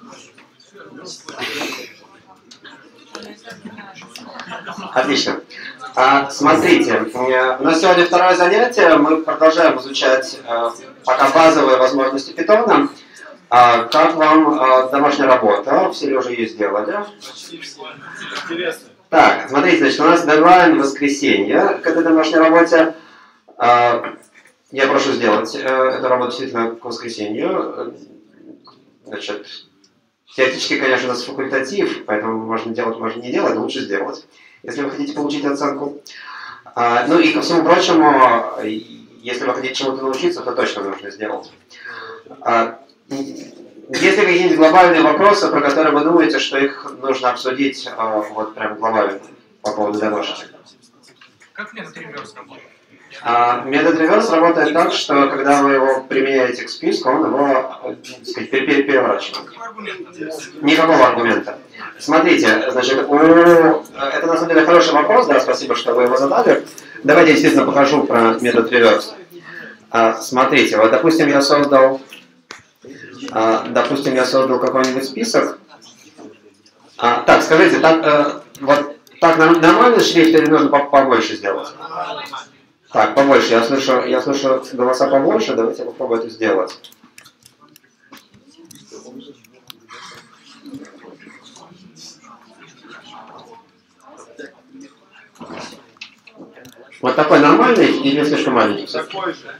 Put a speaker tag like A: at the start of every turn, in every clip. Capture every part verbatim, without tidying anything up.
A: Отлично. А, смотрите, у нас сегодня второе занятие. Мы продолжаем изучать а, пока базовые возможности Python. А, как вам а, домашняя работа? Все ли уже ее сделали?
B: Интересно.
A: Так, смотрите, значит, у нас дедлайн в воскресенье к этой домашней работе. А, я прошу сделать э, эту работу действительно к воскресенью. Значит, теоретически, конечно, у нас факультатив, поэтому можно делать, можно не делать, но лучше сделать, если вы хотите получить оценку. А, ну и ко всему прочему, если вы хотите чему-то научиться, то точно нужно сделать. А, есть ли какие-нибудь глобальные вопросы, про которые вы думаете, что их нужно обсудить а, вот прям глобально по поводу домашки?
B: Как метод реверс работает?
A: А, метод реверс работает так, что когда вы его применяете к списку, он его, так сказать, переворачивает. Никакого аргумента. Смотрите, значит, у... это на самом деле хороший вопрос, да, спасибо, что вы его задали. Давайте я действительно покажу про метод реверс. А, смотрите, вот допустим я создал, а, допустим я создал какой-нибудь список. А, так, скажите, так, а, вот так нормальный шрифт или нужно побольше сделать? Так, побольше. Я слышу, я слышу голоса побольше. Давайте я попробую это сделать. Вот такой нормальный или слишком маленький?
B: Такой же.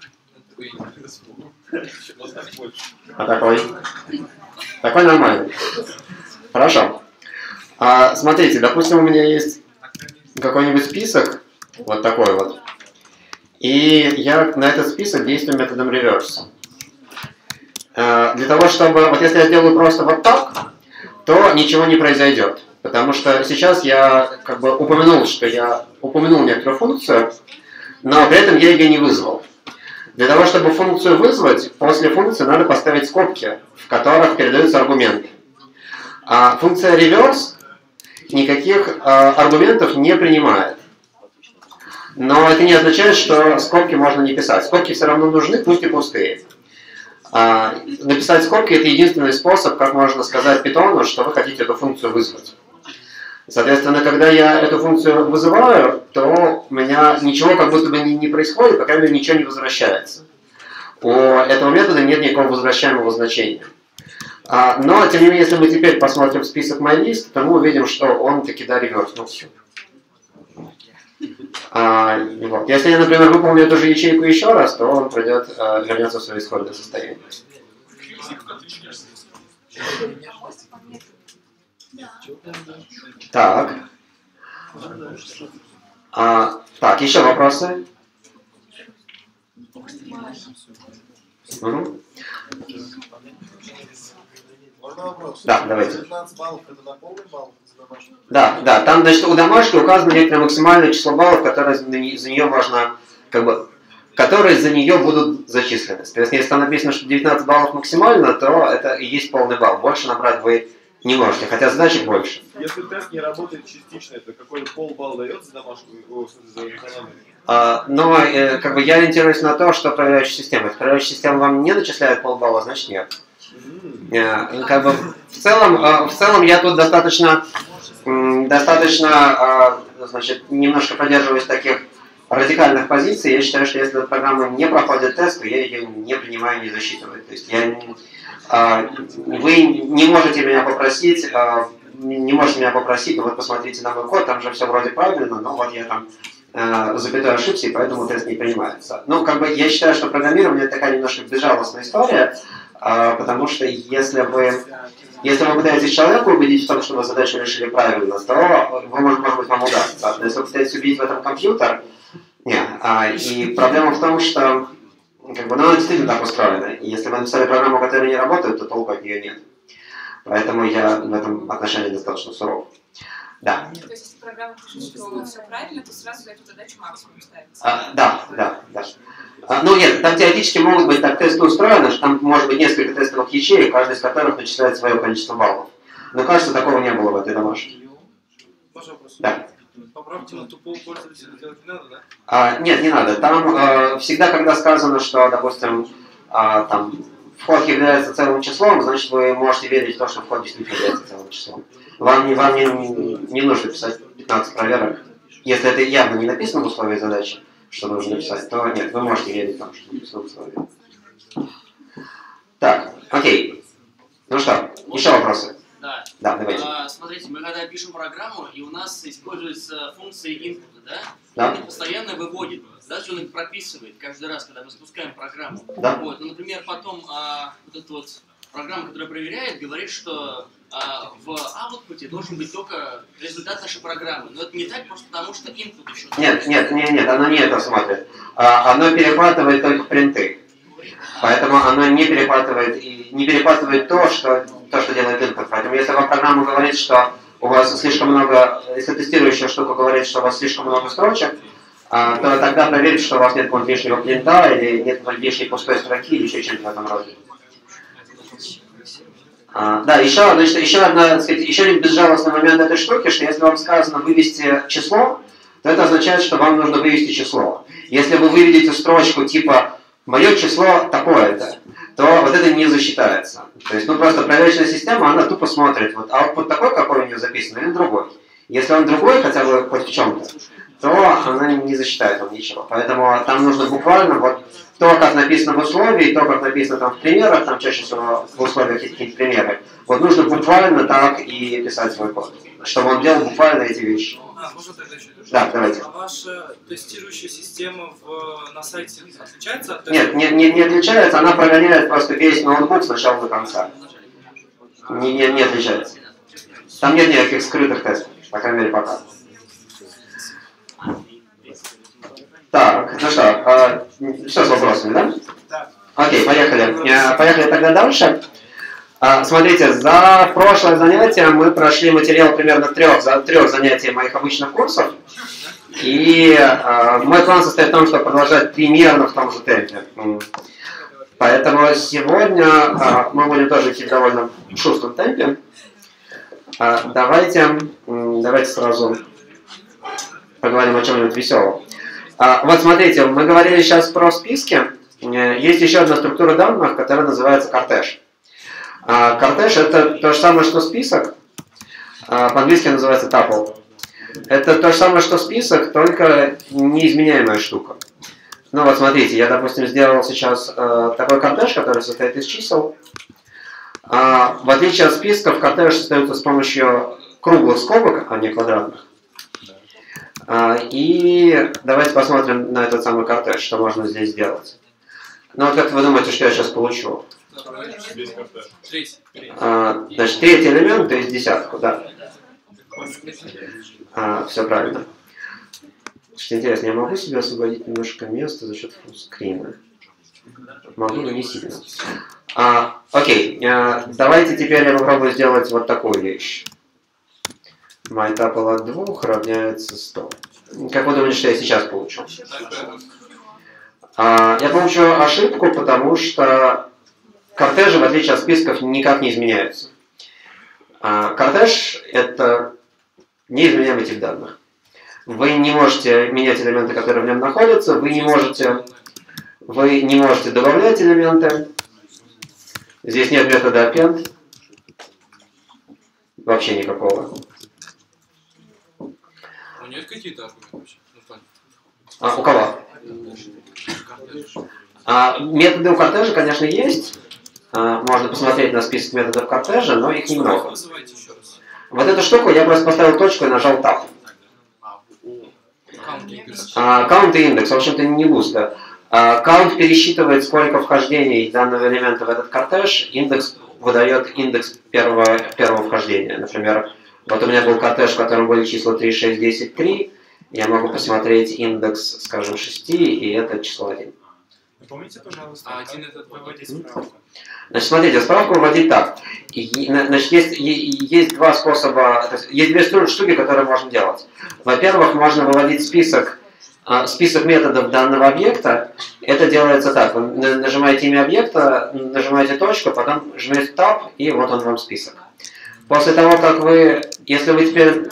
A: А такой? Такой нормальный. Хорошо. А, смотрите, допустим, у меня есть какой-нибудь список, вот такой вот. И я на этот список действую методом реверс. Для того, чтобы... Вот если я сделаю просто вот так, то ничего не произойдет. Потому что сейчас я как бы упомянул, что я упомянул некоторую функцию, но при этом я ее не вызвал. Для того, чтобы функцию вызвать, после функции надо поставить скобки, в которых передаются аргументы. А функция reverse никаких а, аргументов не принимает. Но это не означает, что скобки можно не писать. Скобки все равно нужны, пусть и пустые. А, написать скобки — это единственный способ, как можно сказать Python, что вы хотите эту функцию вызвать. Соответственно, когда я эту функцию вызываю, то у меня ничего как будто бы не, не происходит, по крайней мере, ничего не возвращается. У этого метода нет никакого возвращаемого значения. А, но, тем не менее, если мы теперь посмотрим список MyList, то мы увидим, что он таки да реверснулся. А, вот. Если я, например, выполню эту же ячейку еще раз, то он придет, а, вернется в свое исходное состояние. Так. А, так, еще вопросы? Угу.
C: Можно вопрос?
A: Да, давайте.
C: девятнадцать баллов это на полный балл за домашку?
A: Да, да. Там, значит, у домашки указано некоторое максимальное число баллов, которые за нее можно, как бы, которые за нее будут зачислены. То есть, если там написано, что девятнадцать баллов максимально, то это и есть полный балл. Больше набрать вы не можете, хотя задачек больше.
B: Если тест не работает частично, это какой-то полбалл дает за домашку, о, за экономику?
A: А, но э, как бы я ориентируюсь на то, что проверяющая система. Если проверяющая система вам не начисляет полбалла, значит нет. Mm. Как бы, в, целом, э, в целом я тут достаточно, э, достаточно э, значит, немножко поддерживаюсь таких радикальных позиций. Я считаю, что если программа не проходит тест, то я ее не принимаю, не засчитываю. То есть я, э, вы не можете меня попросить, э, не можете меня попросить, ну вот посмотрите на мой код, там же все вроде правильно, но вот я там э, запятой ошибся, и поэтому тест не принимается. Ну, как бы я считаю, что программирование это такая немножко безжалостная история, э, потому что если вы, если вы пытаетесь человека убедить в том, что вы задачу решили правильно, то вы, может, может быть, вам удастся. Но если вы пытаетесь убедить в этом компьютер, нет. А, и проблема в том, что как бы, ну, она действительно так устроена. И если вы написали программу, которая не работает, то толку от нее нет. Поэтому я в этом отношении достаточно суров. Да.
D: То есть, если программа пишет, что все правильно, то сразу за эту задачу максимум ставится?
A: А, да, да, да. А, ну нет, там теоретически могут быть так тесты устроены, что там может быть несколько тестовых ячеек, каждый из которых начисляет свое количество баллов. Но кажется, такого не было в этой домашке. Да.
B: Поправьте, на тупого пользователя делать не надо, да?
A: А, нет, не надо. Там э, всегда, когда сказано, что, допустим, э, там, вход является целым числом, значит вы можете верить в то, что вход действительно является целым числом. Вам не, вам не, не нужно писать пятнадцать проверок. Если это явно не написано в условии задачи, что нужно написать, то нет, вы можете верить в то, что написано в условии. Так, окей. Ну что, еще вопросы?
E: Да.
A: Да, давайте.
E: А, смотрите, мы когда пишем программу, и у нас используются функции инпута, да?
A: Да.
E: Он их постоянно выводит. Даже он их прописывает каждый раз, когда мы спускаем программу.
A: Да.
E: Вот. Ну, например, потом а, вот эта вот программа, которая проверяет, говорит, что а, в аутпуте должен быть только результат нашей программы. Но это не так, просто потому что инпут еще...
A: Нет, нет, нет, нет, оно не это смотрит. А, оно перехватывает только принты. Поэтому оно не перехватывает, и не перехватывает то, что, то, что делает input. Поэтому если вам программа говорит, что у вас слишком много, если тестирующая штука говорит, что у вас слишком много строчек, а, то тогда проверьте, что у вас нет какого-то лишнего принта, или нет лишней пустой строки, или еще чем-то в этом роде. А, да, еще, значит, еще, одна, так сказать, еще один безжалостный момент этой штуки, что если вам сказано вывести число, то это означает, что вам нужно вывести число. Если вы выведете строчку типа «моё число такое-то», то вот это не засчитается. То есть, ну просто проверочная система, она тупо смотрит, вот output такой, какой у нее записан, или другой. Если он другой, хотя бы хоть в чем-то, то она не засчитает вам ничего. Поэтому там нужно буквально вот то, как написано в условии, то, как написано там в примерах, там чаще всего в условиях есть какие-то примеры, вот нужно буквально так и писать свой код, чтобы он делал буквально эти вещи.
F: А, можно тогда еще?
A: Да, давайте.
F: А ваша тестирующая система в, на сайте отличается от...
A: Нет, не, не, не отличается, она прогоняет просто весь ноутбук с начала до конца. Не, не, не отличается. Там нет никаких скрытых тестов, по крайней мере пока. Так, ну что, а, все с вопросами, да?
F: Да.
A: Окей, поехали. Поехали тогда дальше. А, смотрите, за прошлое занятие мы прошли материал примерно трех, за трех занятий моих обычных курсов. И а, мой план состоит в том, чтобы продолжать примерно в том же темпе. Поэтому сегодня а, мы будем тоже идти в довольно шустром темпе. А, давайте, давайте сразу поговорим о чем-нибудь веселом. А, вот смотрите, мы говорили сейчас про списки. Есть еще одна структура данных, которая называется кортеж. А, кортеж это то же самое, что список. А, по-английски называется tuple. Это то же самое, что список, только неизменяемая штука. Ну вот смотрите, я, допустим, сделал сейчас э, такой кортеж, который состоит из чисел. А, в отличие от списков, кортеж состоится с помощью круглых скобок, а не квадратных. А, и давайте посмотрим на этот самый кортеж, что можно здесь сделать. Ну вот как вы думаете, что я сейчас получу? А, значит, третий элемент, то есть десятку, да. А, все правильно. Что интересно, я могу себе освободить немножко места за счет фуллскрина? Могу, но не сильно. А, окей, а, давайте теперь я попробую сделать вот такую вещь. MyTuple от двух равняется сто. Как вы думаете, что я сейчас получу? А, я получу ошибку, потому что кортежи, в отличие от списков, никак не изменяются. А, кортеж – это неизменяемый тип данных. Вы не можете менять элементы, которые в нем находятся, вы не можете, вы не можете добавлять элементы. Здесь нет метода append. Вообще никакого.
F: А нет какие-то аргументы вообще?
A: А, у кого? А, методы у кортежа, конечно, есть. А, можно посмотреть на список методов кортежа, но их немного. Вот эту штуку я просто поставил точку и нажал Tab. Count и индекс, в общем-то, не густо. Count пересчитывает, сколько вхождений данного элемента в этот кортеж. Индекс выдает индекс первого, первого вхождения. Например, вот у меня был кортеж, в котором были числа три, шесть, десять, три. Я могу посмотреть индекс, скажем, шесть, и это число один.
F: Напомните, пожалуйста, а один этот выводить справку.
A: Значит, смотрите, справку выводить так. Значит, есть, есть два способа, есть две штуки, которые можно делать. Во-первых, можно выводить список, список методов данного объекта. Это делается так. Вы нажимаете имя объекта, нажимаете точку, потом жмете Tab, и вот он вам список. После того, как вы, если вы теперь,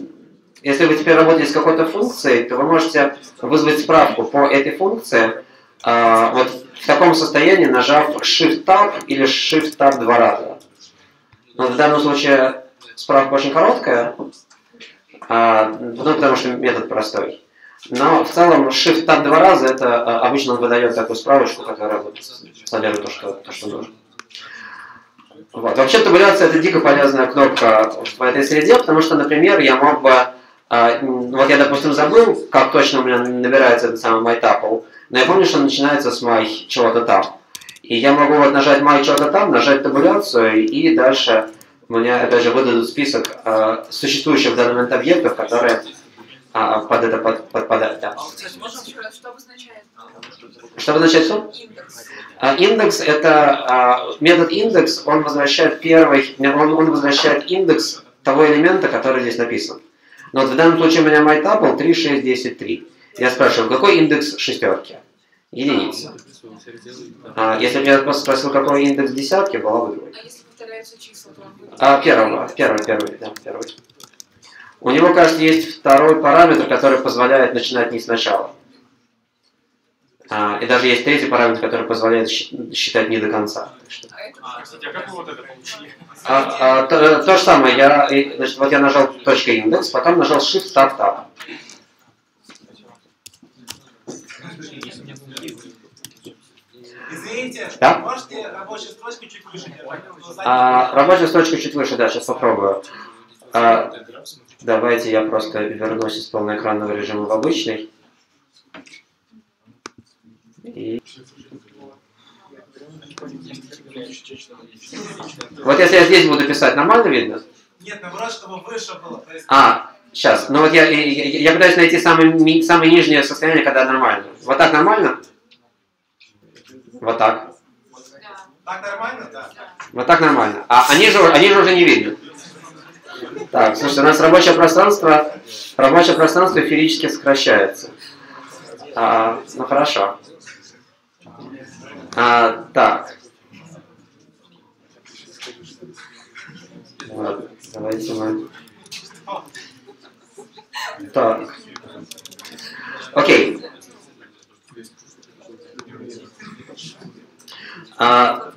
A: если вы теперь работаете с какой-то функцией, то вы можете вызвать справку по этой функции, а, вот в таком состоянии, нажав Shift-Tab или Shift-Tab два раза. Но в данном случае справка очень короткая, а, ну, потому что метод простой. Но в целом Shift-Tab два раза, это а, обычно он выдает такую справочку, которая вот, содержит то, что, то, что нужно. Вот. Вообще табуляция это дико полезная кнопка в этой среде, потому что, например, я мог бы, а, вот я, допустим, забыл, как точно у меня набирается этот самый myTuple, но я помню, что он начинается с my чего-то там. И я могу вот нажать my чего-то там, нажать табуляцию, и дальше у меня, опять же, выдадут список а, существующих в данный момент объектов, которые а, под это под, подпадают. Да.
D: Еще раз, что обозначает?
A: Что обозначает что?
D: Индекс.
A: А, индекс это а, метод индекс, он возвращает первый, он, он возвращает индекс того элемента, который здесь написан. Но вот в данном случае у меня myTuple три, шесть, десять, три. Я спрашиваю, какой индекс шестерки? Единица. А, если бы я просто спросил, какой индекс десятки, была бы двойка.
D: А если повторяются числа, то он будет...
A: А, первого, первый, первый, да, первый. У него, кажется, есть второй параметр, который позволяет начинать не сначала. А, и даже есть третий параметр, который позволяет считать не до конца.
D: А это...
F: А, кстати, а как вы вот это получили?
A: А, а, то, то же самое, я, значит, вот я нажал точка индекс, потом нажал Shift Tab Tab.
C: Извините,
A: Да?
C: можете рабочую строчку чуть выше держать?
A: А, рабочую строчку чуть выше, да, сейчас попробую. А, давайте я просто вернусь из полноэкранного режима в обычный. И... Вот если я здесь буду писать, нормально видно?
C: Нет, наоборот, чтобы выше было. То есть...
A: А, сейчас. Ну вот я, я, я пытаюсь найти самое, ми- самое нижнее состояние, когда нормально. Вот так нормально? Вот так.
C: Так нормально? Да.
A: Вот так нормально. А они же, они же уже не видно. Так, слушайте, у нас рабочее пространство, рабочее пространство ферически сокращается. А, ну хорошо. А, так. Вот, давайте мы... Так. Окей. А,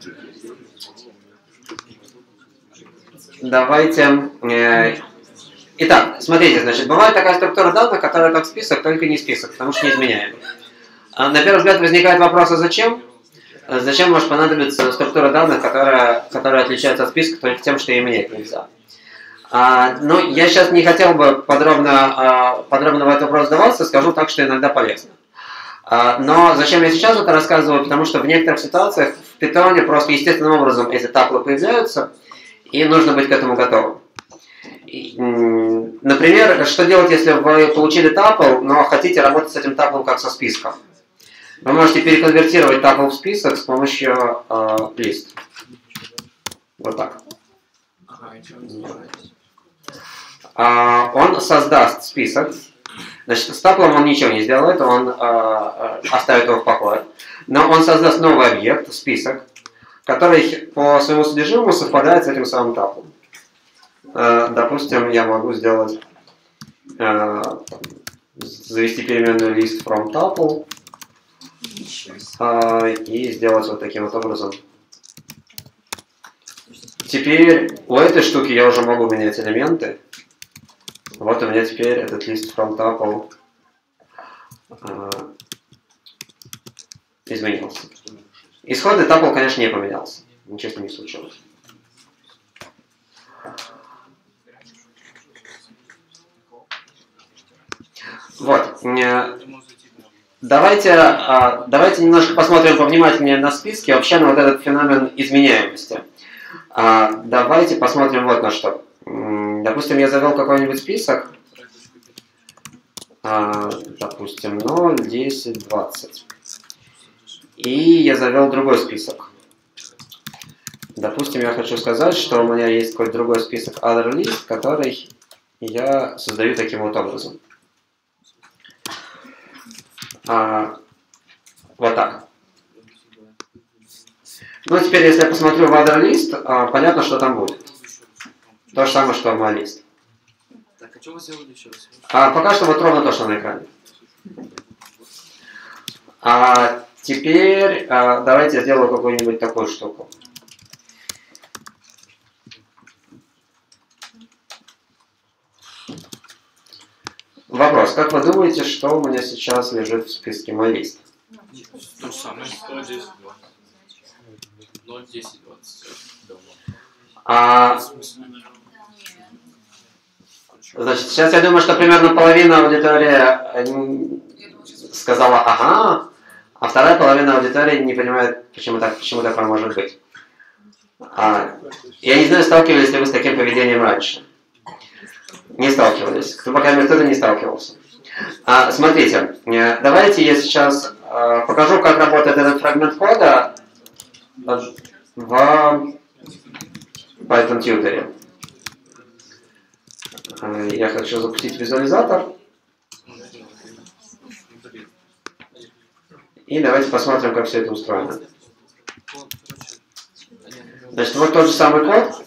A: давайте... Э, итак, смотрите, значит, бывает такая структура данных, которая как список, только не список, потому что неизменяемый. А, на первый взгляд возникает вопрос, а зачем? Зачем может понадобиться структура данных, которая, которая отличается от списка только тем, что ее менять нельзя? А, ну, я сейчас не хотел бы подробно, а, подробно в этот вопрос сдаваться, скажу так, что иногда полезно. А, но зачем я сейчас это рассказываю? Потому что в некоторых ситуациях в Python просто естественным образом эти таплы появляются, и нужно быть к этому готовым. И, например, что делать, если вы получили тапл, но хотите работать с этим таплом как со списком? Вы можете переконвертировать тапл в список с помощью э, лист. Вот так. А, он создаст список. Значит, с таплом он ничего не сделает, он э, оставит его в покое. Но он создаст новый объект, список, который по своему содержимому совпадает с этим самым таплом. Э, допустим, я могу сделать, э, завести переменную list from tuple э, и сделать вот таким вот образом. Теперь у этой штуки я уже могу менять элементы. Вот у меня теперь этот list from tuple э, изменился. Исходный тапл, конечно, не поменялся. Ничего с ним не случилось. Вот. Давайте, давайте немножко посмотрим повнимательнее на списки, вообще на вот этот феномен изменяемости. Давайте посмотрим вот на что. Допустим, я завел какой-нибудь список. Допустим, ноль, десять, двадцать. И я завел другой список. Допустим, я хочу сказать, что у меня есть какой-то другой список other list, который я создаю таким вот образом. А, вот так. Ну, теперь, если я посмотрю в other list, а, понятно, что там будет. То же самое, что в my list.
E: Так, а что вы сделали еще раз?
A: А, пока что вот ровно то, что на экране. А, теперь а, давайте я сделаю какую-нибудь такую штуку. Вопрос. Как вы думаете, что у меня сейчас лежит в списке мой лист?
F: То же самое. сто десять, ноль, десять, двадцать.
A: А, значит, сейчас я думаю, что примерно половина аудитории сказала «ага», а вторая половина аудитории не понимает, почему, так, почему такое может быть. А, я не знаю, сталкивались ли вы с таким поведением раньше. Не сталкивались. Кто, по крайней мере, кто-то не сталкивался. А, смотрите, давайте я сейчас а, покажу, как работает этот фрагмент кода в Python Tutor. Я хочу запустить визуализатор. И давайте посмотрим, как все это устроено. Значит, вот тот же самый код.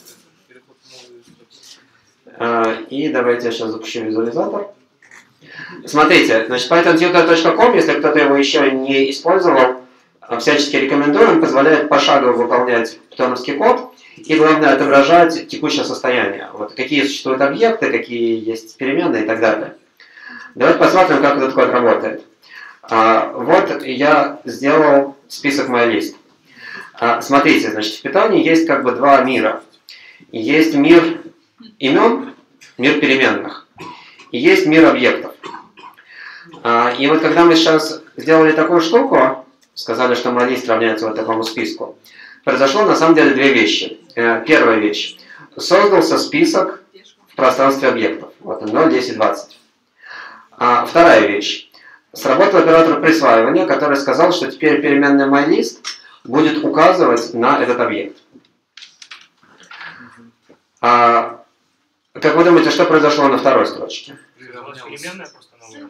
A: И давайте я сейчас запущу визуализатор. Смотрите, значит, python tutor точка com, если кто-то его еще не использовал, всячески рекомендуем, позволяет пошагово выполнять питоновский код и, главное, отображать текущее состояние. Вот, какие существуют объекты, какие есть переменные и так далее. Давайте посмотрим, как этот код работает. А, вот я сделал список MyList. А, смотрите, значит, в Python есть как бы два мира. Есть мир имен, мир переменных, и есть мир объектов. А, и вот когда мы сейчас сделали такую штуку, сказали, что MyList равняется вот такому списку, произошло на самом деле две вещи. Первая вещь. Создался список в пространстве объектов. Вот он, ноль, десять, двадцать. А вторая вещь. Сработал оператор присваивания, который сказал, что теперь переменная MyList будет указывать на этот объект. А, как вы думаете, что произошло на второй строчке?
F: Переменная просто новая.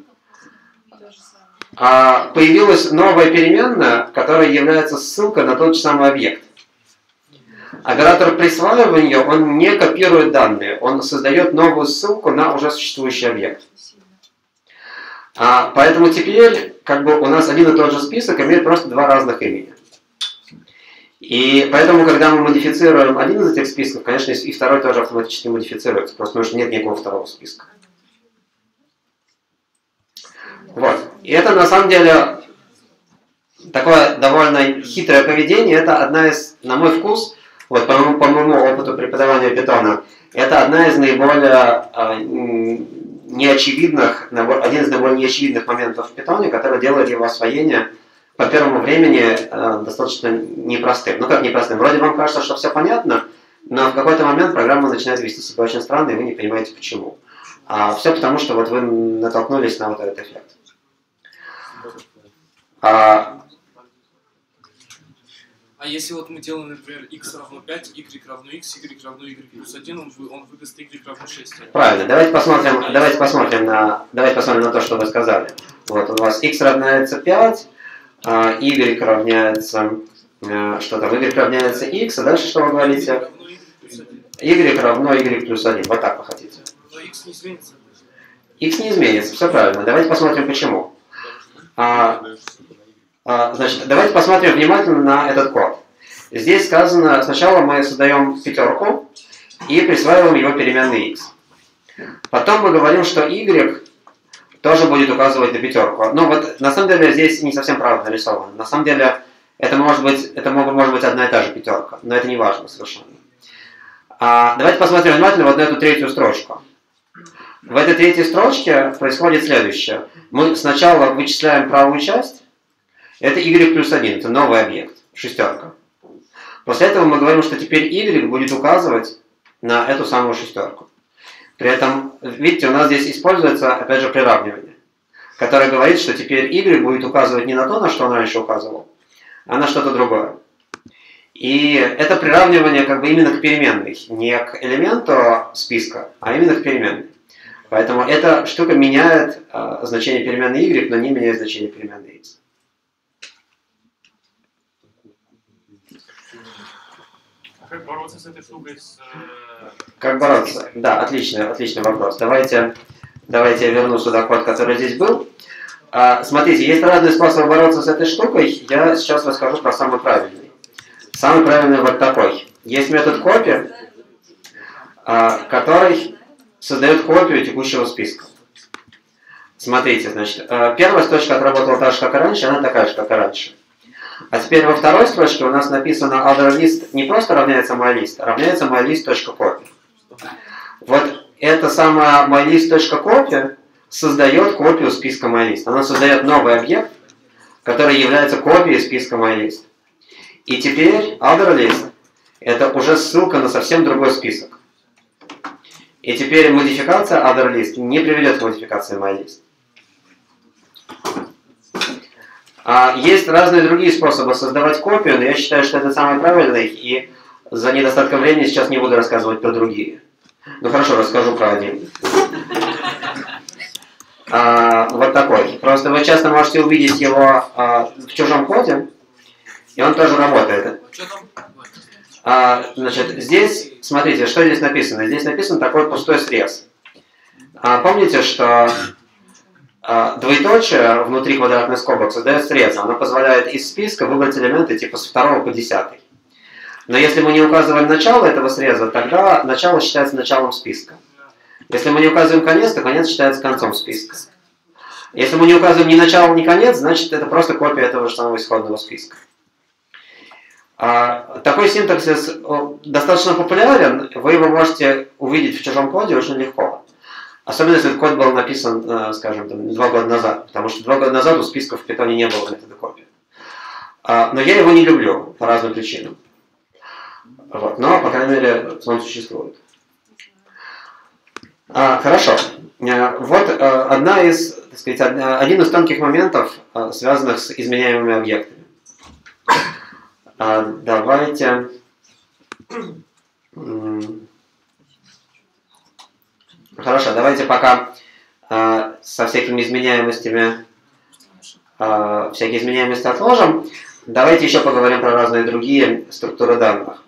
A: А, появилась новая переменная, которая является ссылкой на тот же самый объект. Оператор присваивания, он не копирует данные, он создает новую ссылку на уже существующий объект. А, поэтому теперь как бы у нас один и тот же список имеет просто два разных имени. И поэтому, когда мы модифицируем один из этих списков, конечно, и второй тоже автоматически модифицируется, просто потому что нет никакого второго списка. Вот. И это на самом деле такое довольно хитрое поведение. Это одна из, на мой вкус, вот по моему, по моему опыту преподавания Python, это одна из наиболее э, неочевидных, один из наиболее неочевидных моментов в Python, который делает его освоение по первому времени э, достаточно непростым. Ну как непростым? Вроде вам кажется, что все понятно, но в какой-то момент программа начинает вести себя очень странно, и вы не понимаете почему. А все потому, что вот вы натолкнулись на вот этот эффект. А,
F: а если вот мы делаем, например, x равно пять, y равно x, y равно y плюс один, он, он выдаст y равно шесть.
A: Правильно. Давайте посмотрим, давайте посмотрим на, давайте посмотрим на то, что вы сказали. Вот у вас x равняется пять, а y равняется что там, y равняется x, а дальше что вы говорите? Y равно y плюс один. Вот так вы хотите.
F: Но x не изменится.
A: X не изменится, все правильно. Давайте посмотрим почему. А, а, значит, давайте посмотрим внимательно на этот код. Здесь сказано, сначала мы создаем пятерку и присваиваем его переменной x. Потом мы говорим, что y тоже будет указывать на пятерку. Но вот на самом деле здесь не совсем правильно нарисовано. На самом деле это может быть, это может быть одна и та же пятерка, но это не важно совершенно. А, давайте посмотрим внимательно вот на эту третью строчку. В этой третьей строчке происходит следующее. Мы сначала вычисляем правую часть. Это y плюс один, это новый объект, шестерка. После этого мы говорим, что теперь y будет указывать на эту самую шестерку. При этом, видите, у нас здесь используется, опять же, приравнивание, которое говорит, что теперь y будет указывать не на то, на что он раньше указывал, а на что-то другое. И это приравнивание как бы именно к переменной, не к элементу списка, а именно к переменной. Поэтому эта штука меняет э, значение переменной y, но не меняет значение переменной x.
F: А как бороться с этой штукой? С, э...
A: Как бороться? Да, отличный, отличный вопрос. Давайте, давайте я верну сюда код, который здесь был. А, смотрите, есть разные способы бороться с этой штукой. Я сейчас расскажу про самый правильный. Самый правильный вот такой. Есть метод копи, а, который создает копию текущего списка. Смотрите, значит, первая строчка отработала так же, как и раньше, она такая же, как и раньше. А теперь во второй строчке у нас написано otherList не просто равняется myList, а равняется mylist.copy. Вот эта самая mylist.copy создает копию списка mylist. Она создает новый объект, который является копией списка mylist. И теперь otherList это уже ссылка на совсем другой список. И теперь модификация otherList не приведет к модификации mylist. А есть разные другие способы создавать копию, но я считаю, что это самый правильный, и за недостатком времени сейчас не буду рассказывать про другие. Ну хорошо, расскажу про один. А, вот такой. Просто вы часто можете увидеть его а, в чужом коде, и он тоже работает. А, значит, здесь, смотрите, что здесь написано. Здесь написан такой пустой срез. А, помните, что а, двоеточие внутри квадратных скобок создает срез. Оно позволяет из списка выбрать элементы типа с второго по десятый. Но если мы не указываем начало этого среза, тогда начало считается началом списка. Если мы не указываем конец, то конец считается концом списка. Если мы не указываем ни начало, ни конец, значит это просто копия этого же самого исходного списка. А, такой синтаксис достаточно популярен, вы его можете увидеть в чужом коде очень легко. Особенно если этот код был написан, скажем, там, два года назад, потому что два года назад у списков в Python не было метода копии. А, но я его не люблю по разным причинам. Вот. Но, по крайней мере, он существует. А, хорошо. Вот одна из, так сказать, один из тонких моментов, связанных с изменяемыми объектами. А, давайте... Хорошо, давайте пока а, со всякими изменяемостями, а, всякие изменяемости отложим. Давайте еще поговорим про разные другие структуры данных.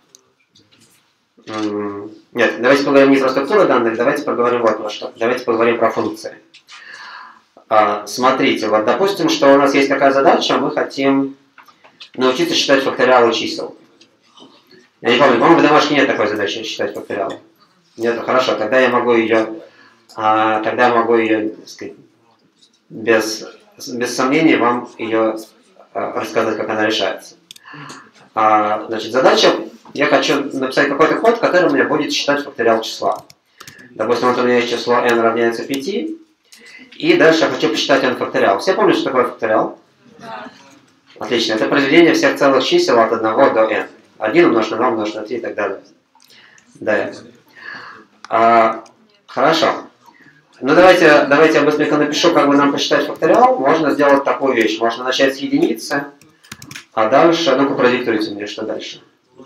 A: Нет, давайте поговорим не про структуру данных, давайте поговорим вот про что. Давайте поговорим про функции. А, смотрите, вот допустим, что у нас есть такая задача, мы хотим научиться считать факториалы чисел. Я не помню, по-моему, в домашке нет такой задачи считать факториалы. Нет, хорошо, тогда я могу ее, а, тогда я могу ее, так сказать, без, без сомнений вам ее а, рассказать, как она решается. А, значит, задача, я хочу написать какой-то код, который мне будет считать факториал числа. Допустим, вот у меня есть число n равняется пяти, и дальше я хочу посчитать n факториал. Все помнят, что такое факториал? Да. Отлично, это произведение всех целых чисел от одного до n. один умножить на два умножить на три и так далее. Да. А, хорошо. Ну давайте, давайте я быстренько напишу, как бы нам посчитать факториал. Можно сделать такую вещь. Можно начать с единицы, а дальше, ну-ка продиктуйте мне, что дальше.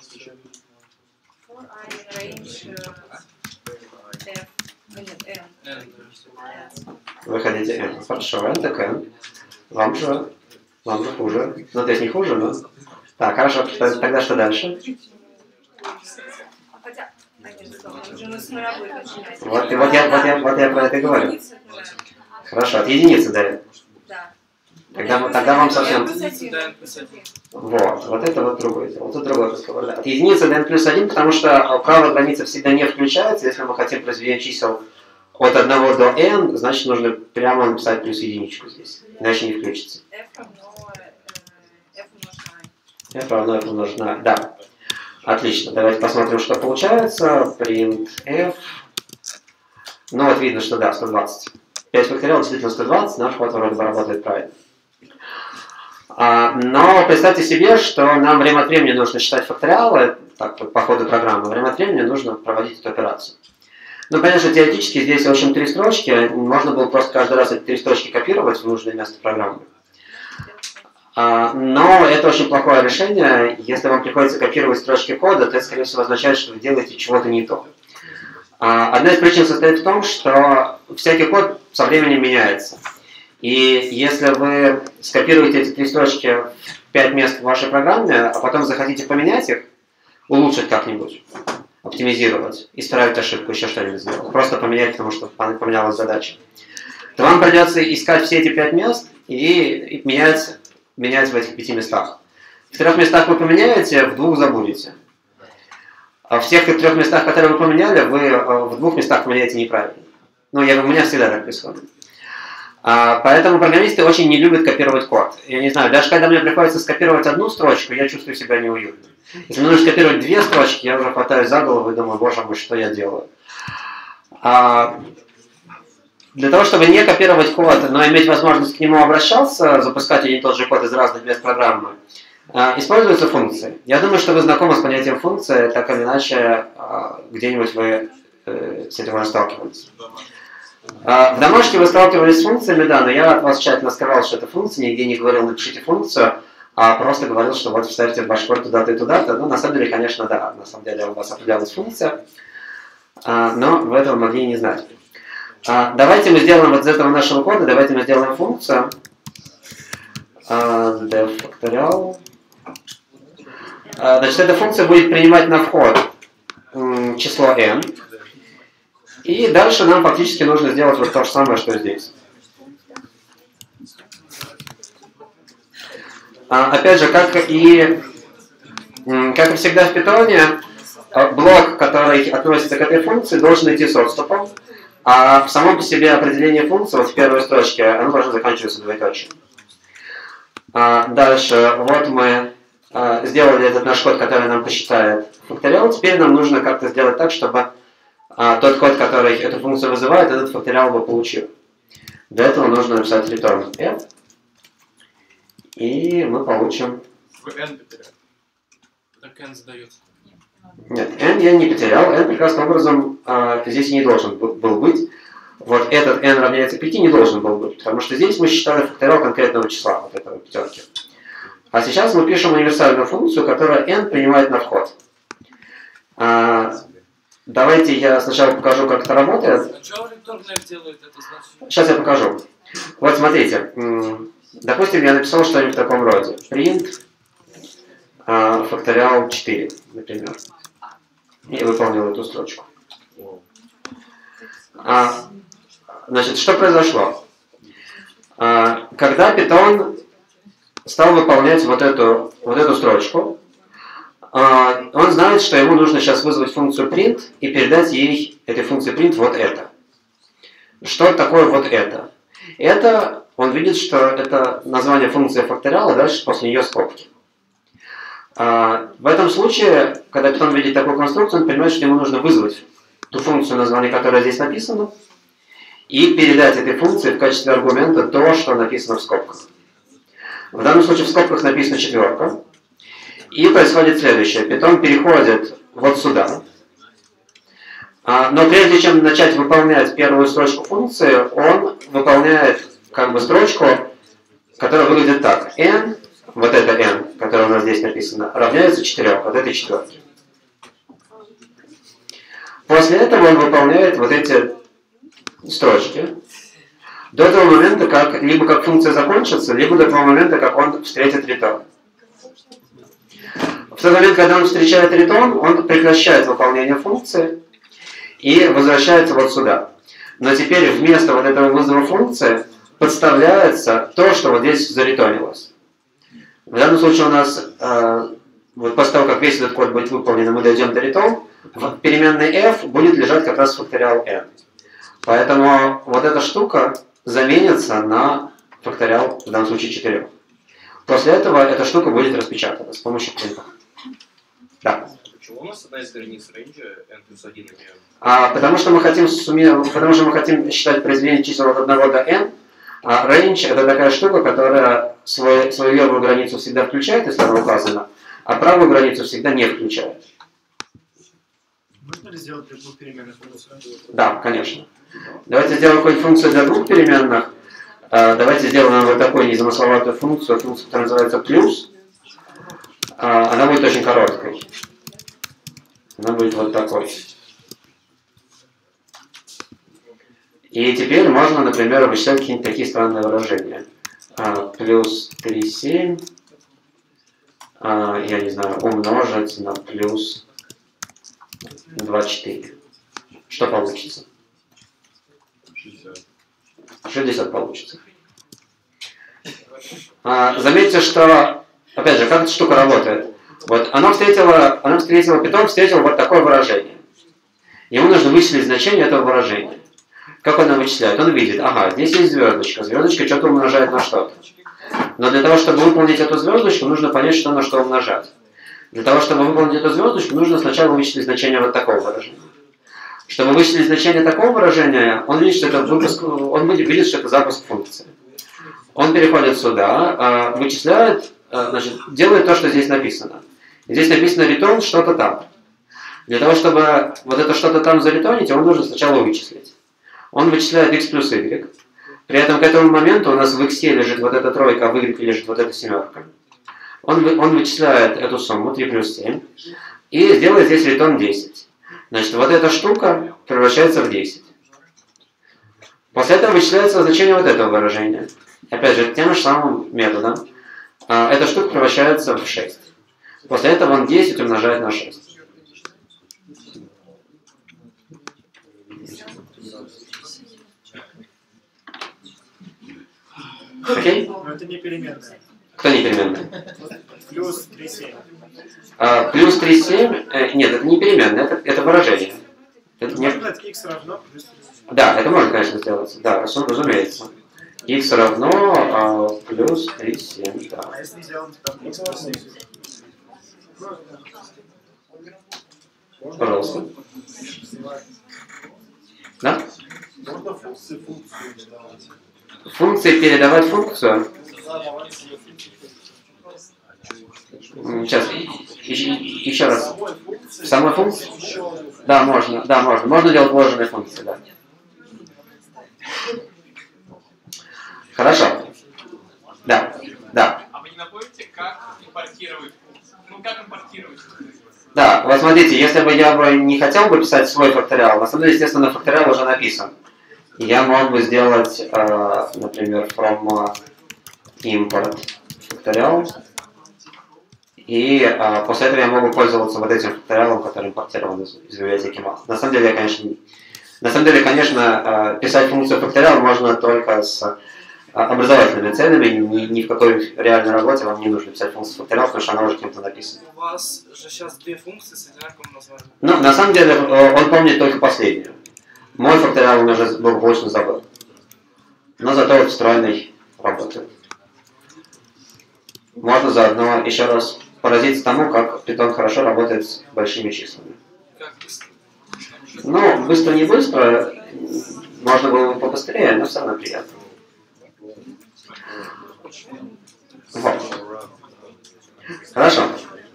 A: Вы хотите n. Хорошо, n так n. Вам же, вам же хуже. Ну, то есть не хуже, но... Так, хорошо, тогда что дальше? Вот, и вот, я, вот, я, вот я про это и говорю. Хорошо, от единицы дали. Тогда, тогда вам совсем... Вот, вот это вот другое дело. Вот это другой разговор. Да. От единицы до n плюс один, потому что правая граница всегда не включается. Если мы хотим произведение чисел от одного до n, значит нужно прямо написать плюс единичку здесь. Иначе не включится. f равно f умножить на... Да. Отлично. Давайте посмотрим, что получается. Print f. Ну вот видно, что да, сто двадцать. пять факториал действительно сто двадцать. Наш ход вроде бы работает правильно. А, но представьте себе, что нам время от времени нужно считать факториалы. Так вот, по ходу программы. Время от времени нужно проводить эту операцию. Ну, конечно, теоретически здесь, в общем, три строчки. Можно было просто каждый раз эти три строчки копировать в нужное место программы. А, но это очень плохое решение. Если вам приходится копировать строчки кода, то это, скорее всего, означает, что вы делаете чего-то не то. А, одна из причин состоит в том, что всякий код со временем меняется. И если вы скопируете эти три строчки в пять мест в вашей программе, а потом захотите поменять их, улучшить как-нибудь, оптимизировать, исправить ошибку, еще что-нибудь сделать, просто поменять, потому что поменялась задача, то вам придется искать все эти пять мест и, и менять, менять в этих пяти местах. В трех местах вы поменяете, в двух забудете. А в тех трех местах, которые вы поменяли, вы в двух местах поменяете неправильно. Ну, я, у меня всегда так происходит. А, поэтому программисты очень не любят копировать код. Я не знаю, даже когда мне приходится скопировать одну строчку, я чувствую себя неуютно. Если мне нужно скопировать две строчки, я уже хватаюсь за голову и думаю, боже мой, что я делаю. А, для того, чтобы не копировать код, но иметь возможность к нему обращаться, запускать один и тот же код из разных мест программы, а, используются функции. Я думаю, что вы знакомы с понятием функции, так или иначе, а, где-нибудь вы э, с этим уже сталкивались. В домашке вы сталкивались с функциями, да, но я от вас тщательно скрывал, что это функция, нигде не говорил, напишите функцию, а просто говорил, что вот вставьте в ваш код туда-то и туда-то. Ну, на самом деле, конечно, да, на самом деле у вас определялась функция, но вы этого могли и не знать. Давайте мы сделаем вот из этого нашего кода, давайте мы сделаем функцию def factorial. Значит, эта функция будет принимать на вход число n. И дальше нам фактически нужно сделать вот то же самое, что здесь. А, опять же, как и, как и всегда в Python, блок, который относится к этой функции, должен идти с отступом, а в самом по себе определение функции, вот в первой строчке, оно должно заканчиваться двоеточием. А, дальше, вот мы а, сделали этот наш код, который нам посчитает факториал. Теперь нам нужно как-то сделать так, чтобы А тот код, который эту функцию вызывает, этот факториал бы получил. Для этого нужно написать return f. И мы получим...
B: Вы n потеряли.
F: Так n сдается.
A: Нет, n я не потерял. N прекрасным образом а, здесь и не должен был быть. Вот этот n равняется пяти не должен был быть. Потому что здесь мы считали факториал конкретного числа, вот этого пятерки. А сейчас мы пишем универсальную функцию, которая n принимает на вход. А, Давайте я сначала покажу, как это работает.
F: Сначала return делает это, значит...
A: Сейчас я покажу. Вот смотрите. Допустим, я написал что-нибудь в таком роде. Print факториал четыре, например. И выполнил эту строчку. А, значит, что произошло? А, когда Python стал выполнять вот эту, вот эту строчку, он знает, что ему нужно сейчас вызвать функцию print и передать ей, этой функции print, вот это. Что такое вот это? Это, он видит, что это название функции факториала, дальше после нее скобки. В этом случае, когда Python видит такую конструкцию, он понимает, что ему нужно вызвать ту функцию названия, которая здесь написана, и передать этой функции в качестве аргумента то, что написано в скобках. В данном случае в скобках написана четверка. И происходит следующее. Python переходит вот сюда. Но прежде чем начать выполнять первую строчку функции, он выполняет как бы строчку, которая выглядит так. n, вот это n, которое у нас здесь написано, равняется четырем, вот этой четверке. После этого он выполняет вот эти строчки до того момента, как либо как функция закончится, либо до того момента, как он встретит return. В тот момент, когда он встречает return, он прекращает выполнение функции и возвращается вот сюда. Но теперь вместо вот этого вызова функции подставляется то, что вот здесь заритонилось. В данном случае у нас, э, вот после того, как весь этот код будет выполнен, мы дойдем до return, в переменной f будет лежать как раз факториал n. Поэтому вот эта штука заменится на факториал, в данном случае четыре. После этого эта штука будет распечатана с помощью принта. Да.
B: Почему у нас одна из границ рейнджа n плюс один имеет?
A: А, потому что мы хотим суммировать, потому что мы хотим считать произведение чисел от одного до n. А range это такая штука, которая свою, свою левую границу всегда включает, если она указана, а правую границу всегда не включает.
C: Можно ли сделать для двух переменных функцию?
A: Да, конечно. Давайте сделаем какую-нибудь функцию для двух переменных. А, давайте сделаем вот такую незамысловатую функцию, функцию, которая называется плюс. А, она будет очень короткой. Она будет вот такой. И теперь можно, например, вычислять какие-нибудь такие странные выражения. А, плюс три, семь, а, я не знаю, умножить на плюс два, четыре. Что получится?
B: шестьдесят.
A: шестьдесят получится. А, заметьте, что, опять же, как эта штука работает. Вот, она встретила, она встретила, Python встретил вот такое выражение. Ему нужно вычислить значение этого выражения. Как он его вычисляет? Он видит, ага, здесь есть звездочка, звездочка что-то умножает на что-то. Но для того, чтобы выполнить эту звездочку, нужно понять, что на что умножать. Для того, чтобы выполнить эту звездочку, нужно сначала вычислить значение вот такого выражения. Чтобы вычислить значение такого выражения, он видит, что это выпуск, он видит, что это запуск функции. Он переходит сюда, вычисляет, значит, делает то, что здесь написано. Здесь написано return что-то там. Для того, чтобы вот это что-то там заретонить, его нужно сначала вычислить. Он вычисляет x плюс y. При этом к этому моменту у нас в x лежит вот эта тройка, а в y лежит вот эта семерка. Он, он вычисляет эту сумму три плюс семь и сделает здесь return десять. Значит, вот эта штука превращается в десять. После этого вычисляется значение вот этого выражения. Опять же, тем же самым методом. Эта штука превращается в шесть. После этого он десять умножает на шесть. Окей?
C: Но это не переменная.
A: Кто не переменная?
C: Плюс три семь.
A: А, плюс три семь, э, нет, это не переменная, это, это выражение. Это не...
C: Можно дать x равно плюс три семь.
A: Да, это можно, конечно, сделать. Да, разумеется. X равно а, плюс три семь, да.
C: А если сделать там x плюс семь?
A: Пожалуйста. Да?
B: Можно функции функцию передавать.
A: Функции передавать функцию. Сейчас, еще, еще раз. В самой функции? Да, можно, да, можно. Можно делать вложенные функции, да. Хорошо. Да, да.
G: А вы не напомните, как импортировать? Ну, как импортировать?
A: Да, вот смотрите, если бы я бы не хотел бы писать свой факториал, на самом деле, естественно, факториал уже написан. Я мог бы сделать, э, например, from import факториал. И э, после этого я могу пользоваться вот этим факториалом, который импортирован из, из библиотеки Math. На самом деле, я, конечно, на самом деле, конечно, э, писать функцию факториал можно только с э, образовательными целями. Ни, ни в какой реальной работе вам не нужно писать функцию факториал, потому что она уже кем-то написана.
F: У вас же сейчас две функции с одинаковым названием.
A: Ну, на самом деле, э, он помнит только последнюю. Мой факториал он уже благополучно забыл. Но зато вот встроенный работает. Можно заодно еще раз поразиться тому, как Python хорошо работает с большими числами.
F: Как быстро?
A: Ну, быстро не быстро, можно было бы побыстрее, но все равно приятно. Вот. Хорошо.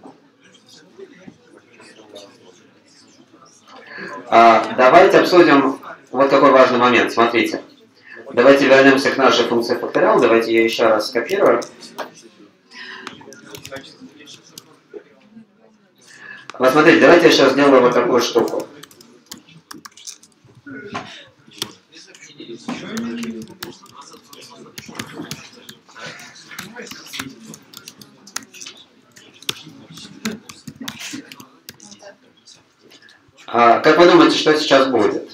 A: А, давайте обсудим вот какой важный момент. Смотрите. Давайте вернемся к нашей функции факториал. Давайте ее еще раз скопирую. Вот смотрите, давайте я сейчас сделаю вот такую штуку. А, как вы думаете, что сейчас будет?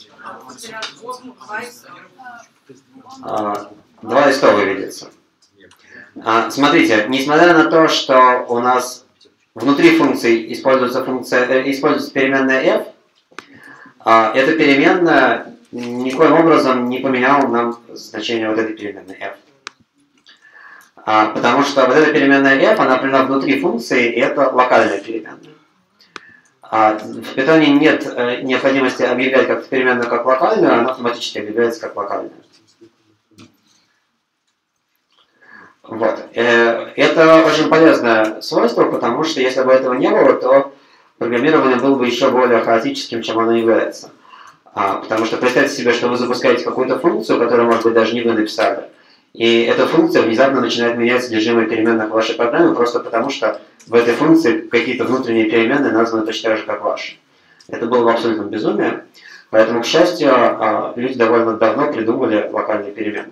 A: А, два и сто выведется. А, смотрите, несмотря на то, что у нас внутри функции используется, функция, э, используется переменная f, а, эта переменная никоим образом не поменяла нам значение вот этой переменной f. А, потому что вот эта переменная f, она определена внутри функции, и это локальная переменная. А в Python нет э, необходимости объявлять как переменную как локальную, она автоматически объявляется как локальная. Вот. Э, это очень полезное свойство, потому что если бы этого не было, то программирование было бы еще более хаотическим, чем оно является. А, потому что представьте себе, что вы запускаете какую-то функцию, которую, может быть, даже не вы написали, и эта функция внезапно начинает менять содержимое переменных в вашей программе просто потому, что в этой функции какие-то внутренние переменные названы точно так же, как ваши. Это было бы абсолютным безумием. Поэтому, к счастью, люди довольно давно придумали локальные переменные.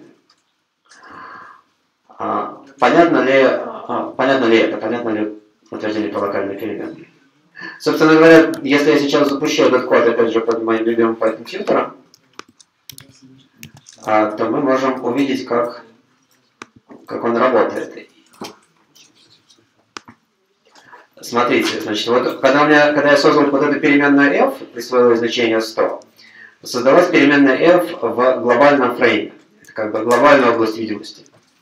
A: Понятно ли, понятно ли это? Понятно ли утверждение про локальные переменные? Собственно говоря, если я сейчас запущу этот код, опять же, под моим любимым Python тьютором, то мы можем увидеть, как как он работает. Смотрите, значит, вот когда, у меня, когда я создал вот эту переменную f, присвоил значение сто, создалась переменная f в глобальном фрейме. Это как бы глобальная область видимости.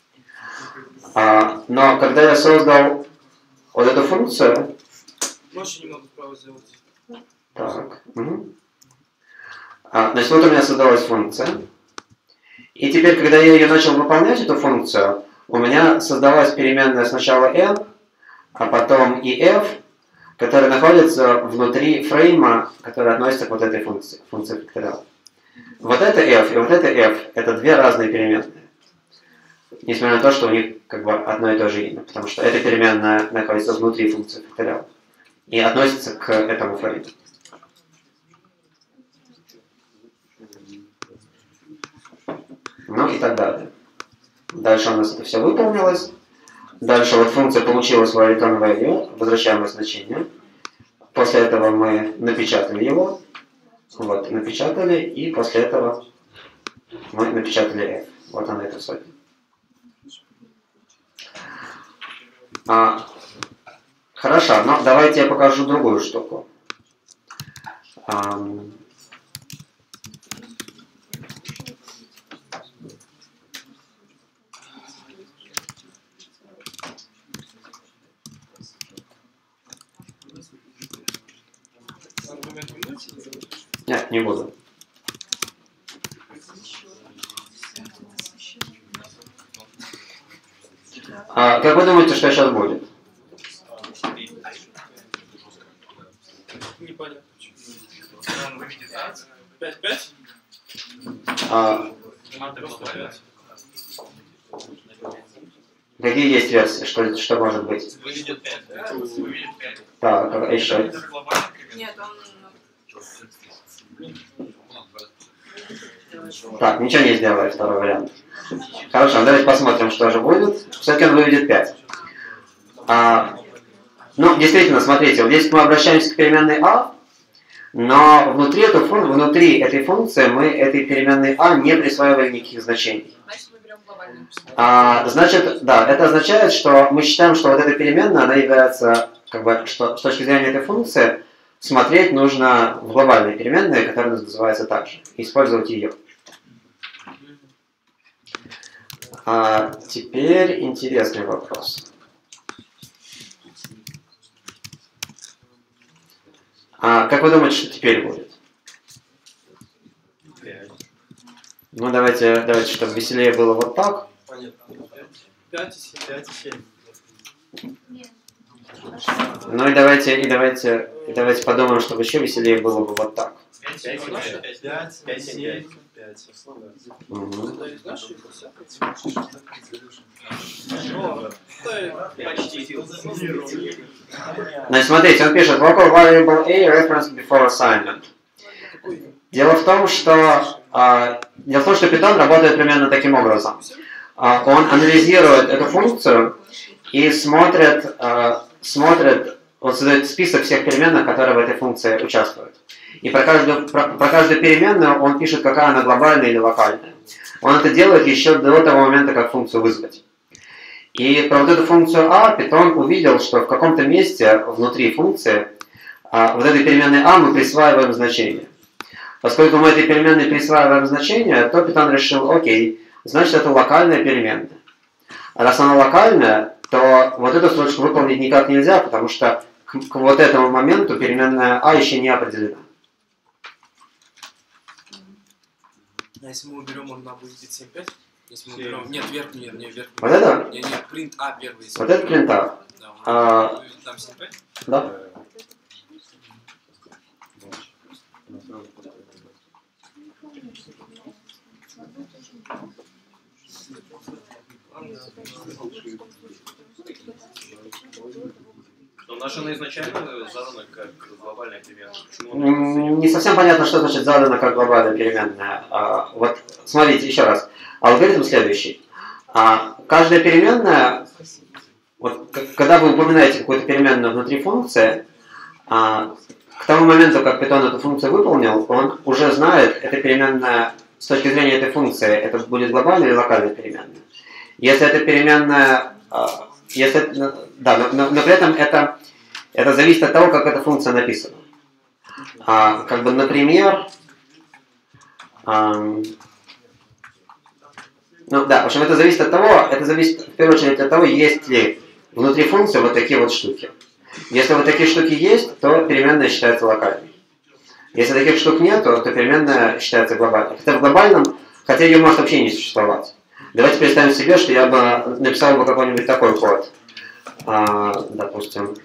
A: А, но когда я создал вот эту функцию...
F: Можешь немного вправо сделать?
A: Так. Угу. А, значит, вот у меня создалась функция. И теперь, когда я ее начал выполнять, эту функцию, у меня создалась переменная сначала n, а потом и f, которая находится внутри фрейма, который относится к вот этой функции, функции факториала. Вот это f и вот это f – это две разные переменные. Несмотря на то, что у них как бы одно и то же имя, потому что эта переменная находится внутри функции факториала и относится к этому фрейму. Ну и так далее. Дальше у нас это все выполнилось. Дальше вот функция получила свое return value, возвращаемое значение. После этого мы напечатали его. Вот, напечатали, и после этого мы напечатали f. Вот она, эта сотня. А, хорошо, но давайте я покажу другую штуку. А, Нет, не буду. А, как вы думаете, что сейчас будет?
F: Непонятно. Он выведет пять пять?
A: А, какие есть версии? Что, что может быть?
G: Выведет пять.
A: Так, а еще?
D: Нет, он...
A: Так, ничего не сделает, второй вариант. Хорошо, давайте посмотрим, что же будет. Все-таки он выведет пять. А, ну, действительно, смотрите, вот здесь мы обращаемся к переменной а, но внутри, эту фун... внутри этой функции мы этой переменной а не присваиваем никаких значений.
D: Значит, мы берем глобальную.
A: А, значит, да, это означает, что мы считаем, что вот эта переменная, она является, как бы, что с точки зрения этой функции, смотреть нужно в глобальной переменной, которая называется так же, использовать ее. А теперь интересный вопрос. А как вы думаете, что теперь будет? Ну, давайте, давайте, чтобы веселее было вот так.
F: пять и семь.
A: Ну и давайте, и давайте, и давайте подумаем, чтобы еще веселее было бы вот так.
B: пять, семь, пять.
A: Угу. Значит, смотрите, он пишет local variable a reference before assignment. Дело в том, что а, дело в том, что Python работает примерно таким образом. А, он анализирует эту функцию и смотрит, а, смотрит, вот создает список всех переменных, которые в этой функции участвуют. И про каждую, про, про каждую переменную он пишет, какая она глобальная или локальная. Он это делает еще до того момента, как функцию вызвать. И про вот эту функцию а Python увидел, что в каком-то месте внутри функции а, вот этой переменной а мы присваиваем значение. Поскольку мы этой переменной присваиваем значение, то Python решил, окей, значит это локальная переменная. А раз она локальная, то вот эту строчку выполнить никак нельзя, потому что к, к вот этому моменту переменная а еще не определена.
F: А если мы уберем, он будет семь пять? Если мы уберем... Нет, верхний, не верхний.
A: Вот это?
F: Не, не, print а первый.
A: Вот это print а.
F: Да, он
A: А,
F: там семь пять?
A: Да.
B: Но наша она изначально задана как глобальная переменная.
A: М, Не совсем понятно, что значит задано как глобальная переменная. А, вот смотрите еще раз. Алгоритм следующий. А, каждая переменная, вот, к- когда вы упоминаете какую-то переменную внутри функции, а, к тому моменту, как Python эту функцию выполнил, он уже знает, эта переменная с точки зрения этой функции, это будет глобальная или локальная переменная. Если это переменная, если, да, но, но, но при этом это, это зависит от того, как эта функция написана. А, как бы, например, эм, ну да, в общем, это зависит от того, это зависит в первую очередь от того, есть ли внутри функции вот такие вот штуки. Если вот такие штуки есть, то переменная считается локальной. Если таких штук нет, то переменная считается глобальной. Хотя в глобальном, хотя ее может вообще не существовать. Давайте представим себе, что я бы написал бы какой-нибудь такой код. А, допустим,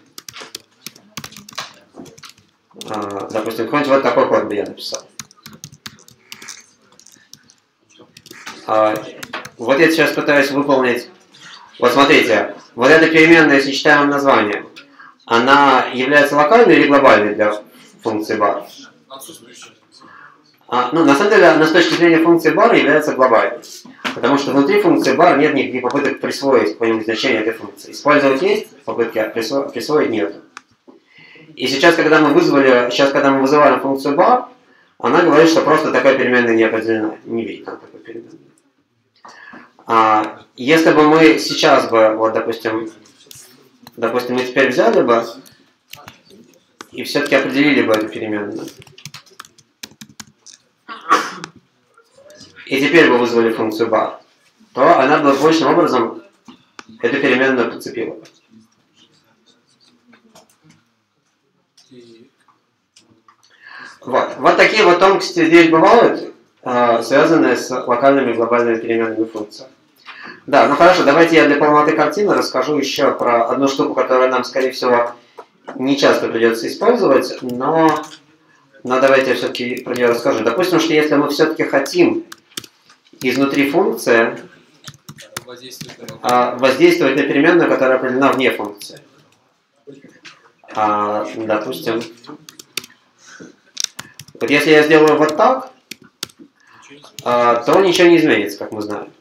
A: а, допустим, какой-нибудь вот такой код бы я написал. А, вот я сейчас пытаюсь выполнить. Вот смотрите, вот эта переменная с нечитаемым названием, она является локальной или глобальной для функции бар? А, ну, на самом деле, она с точки зрения функции бар является глобальной. Потому что внутри функции бар нет никаких попыток присвоить какое-нибудь значение этой функции. Использовать есть, попытки присво- присвоить нет. И сейчас, когда мы вызвали, сейчас, когда мы вызываем функцию бар, она говорит, что просто такая переменная не определена. Не видит там такой переменной. А, если бы мы сейчас бы, вот, допустим, допустим, мы теперь взяли бы и все-таки определили бы эту переменную. И теперь бы вызвали функцию бар, то она бы большим образом эту переменную подцепила. Вот. Вот такие вот тонкости здесь бывают, э, связанные с локальными и глобальными переменными функций. Да, ну хорошо, давайте я для полноты картины расскажу еще про одну штуку, которую нам, скорее всего, не часто придется использовать, но, но давайте я все-таки про нее расскажу. Допустим, что если мы все-таки хотим изнутри функции а, воздействовать на переменную, которая определена вне функции. А, допустим, вот если я сделаю вот так, а, то ничего не изменится, как мы знаем.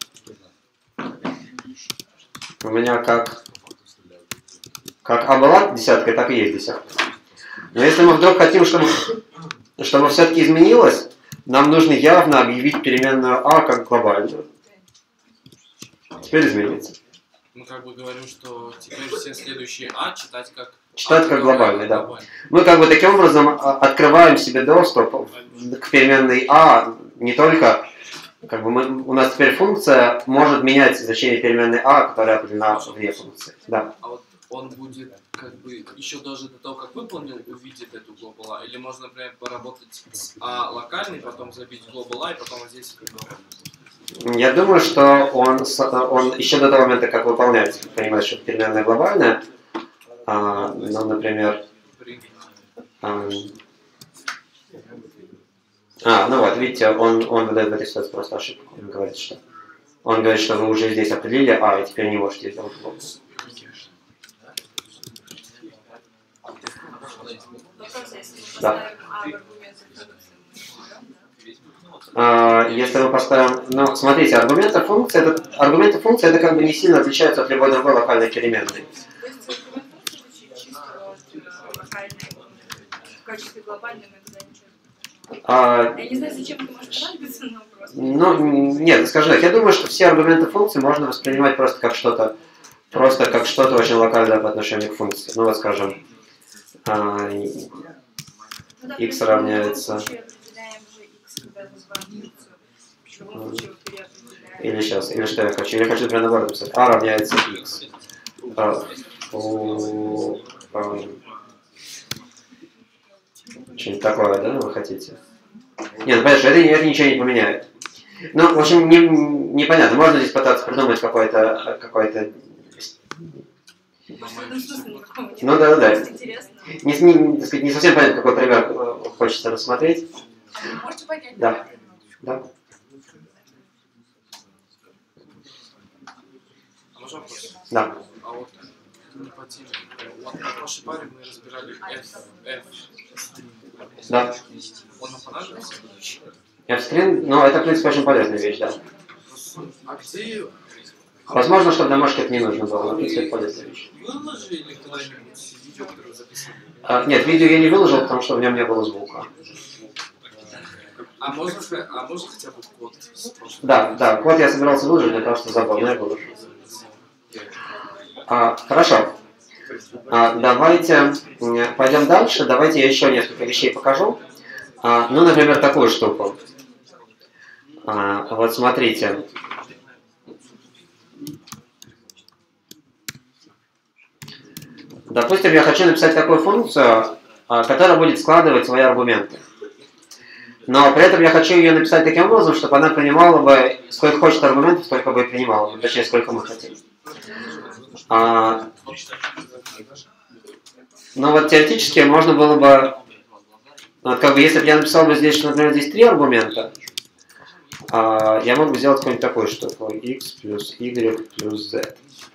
A: У меня как, как А была десяткой, так и есть десятка. Но если мы вдруг хотим, чтобы, чтобы все-таки изменилось, нам нужно явно объявить переменную А как глобальную. Теперь изменится.
F: Мы как бы говорим, что теперь все следующие А читать как...
A: Читать
F: А,
A: как глобальный, да.
F: глобальный.
A: Мы как бы таким образом открываем себе доступ к переменной А не только... Как бы мы, у нас теперь функция может менять значение переменной А, которая определена вне функции. Да.
F: А вот он будет как бы еще даже до того, как выполнил, увидит эту global A, или можно, например, поработать с А локальной, потом забить global A, и потом вот здесь global.
A: Я думаю, что он, он еще до того момента, как выполняет, понимает, что переменная глобальная, а, ну, например, а, а, ну вот, видите, он, он выдает в этой ситуации просто ошибку. Он говорит, что он говорит, что вы уже здесь определили А, и теперь не можете сделать global. Да. А, если мы поставим... Ну, смотрите, аргументы функции, это, аргументы функции это как бы не сильно отличаются от любой другой локальной переменной. А,
D: Я не знаю, зачем это может понадобиться, но просто...
A: Ну, нет, скажу так, я думаю, что все аргументы функции можно воспринимать просто как что-то, просто как что-то очень локальное по отношению к функции. Ну, вот скажем, а, x равняется... Или сейчас, или что я хочу? Я хочу прямо наоборот написать. А равняется x. А, у, а, что-нибудь такое, да, вы хотите? Нет, ну понятно, что это, это ничего не поменяет. Ну, в общем, не, непонятно. Можно здесь пытаться придумать какой-то... какой-то... Ну да, да, да. Не, не, так сказать, не совсем понятно, какой пример хочется рассмотреть.
D: Можете поднять?
A: Да. Да.
F: А можно вопрос?
A: Да.
F: А вот не по теме. Вот на прошлой паре мы разбирали F, F.
A: Да.
F: Он нам понадобился?
A: F-string, ну это, в принципе, очень полезная вещь, да.
F: А где...
A: Возможно, что в домашке это не нужно было, но, в принципе, это полезная вещь.
F: Выложили куда-нибудь видео, которое записали?
A: А, нет, видео я не выложил, потому что в нем не было звука.
F: А можно, а можно хотя бы код?
A: Да, да, код я собирался выложить, для того, что забыл, но я выложу. А, хорошо. А, давайте пойдем дальше. Давайте я еще несколько вещей покажу. А, ну, например, такую штуку. А, вот смотрите. Допустим, я хочу написать такую функцию, которая будет складывать свои аргументы. Но при этом я хочу ее написать таким образом, чтобы она принимала бы, сколько хочет аргументов, столько бы и принимала. Точнее, сколько мы хотим. А, но вот теоретически можно было бы, вот как бы, если бы я написал бы здесь, что, например, здесь три аргумента, а, я мог бы сделать какую-нибудь такую штуку. X плюс Y плюс Z.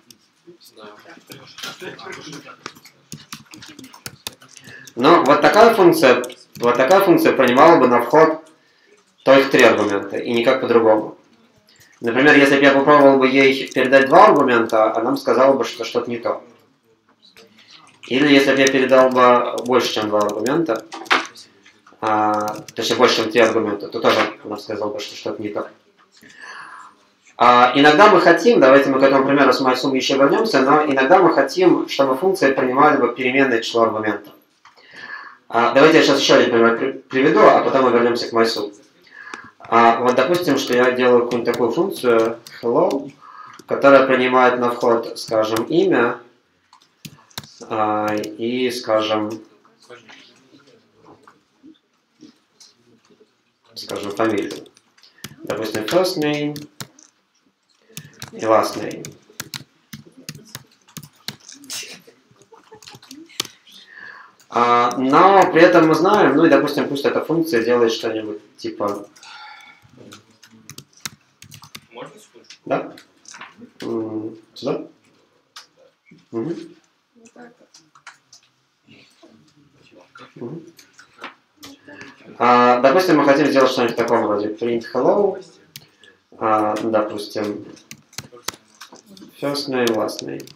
A: Но вот такая функция, вот такая функция принимала бы на вход только три аргумента, и никак по-другому. Например, если бы я попробовал бы ей передать два аргумента, она бы сказала бы, что что-то не то. Или если бы я передал бы больше, чем два аргумента, а, точнее больше, чем три аргумента, то тоже она бы сказала бы, что что-то не то. А, иногда мы хотим, давайте мы к этому примеру с MySum еще вернемся, но иногда мы хотим, чтобы функции принимали бы переменное число аргументов. А, давайте я сейчас еще один пример приведу, а потом мы вернемся к MySum. А, вот допустим, что я делаю какую-нибудь такую функцию hello, которая принимает на вход, скажем, имя а, и, скажем, скажем, фамилию. Допустим, first name и last name. А, но при этом мы знаем, ну и допустим, пусть эта функция делает что-нибудь типа...
G: Можно секунду?
A: Да? М-м, сюда? Угу. Угу. А, допустим, мы хотим сделать что-нибудь в таком роде. Print hello. А, допустим, first name, last name.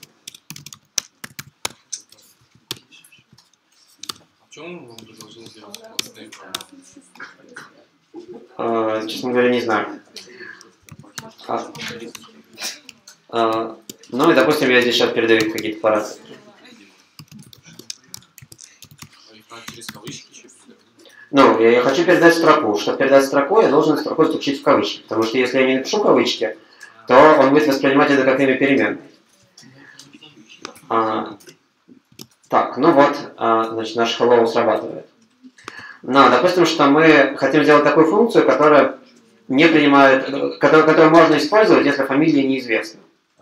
F: Почему он должен сделать last name?
A: А, честно говоря, не знаю. А, а, ну и, допустим, я здесь сейчас передаю какие-то параметры.
F: Через кавычки еще передать?
A: Ну, я, я хочу передать строку. Чтобы передать строку, я должен строку заключить в кавычки. Потому что если я не напишу кавычки, то он будет воспринимать это как имя переменной. А, так, ну вот, а, значит, наш hello срабатывает. Но, допустим, что мы хотим сделать такую функцию, которая не принимает, которую, которую можно использовать, если фамилия неизвестна.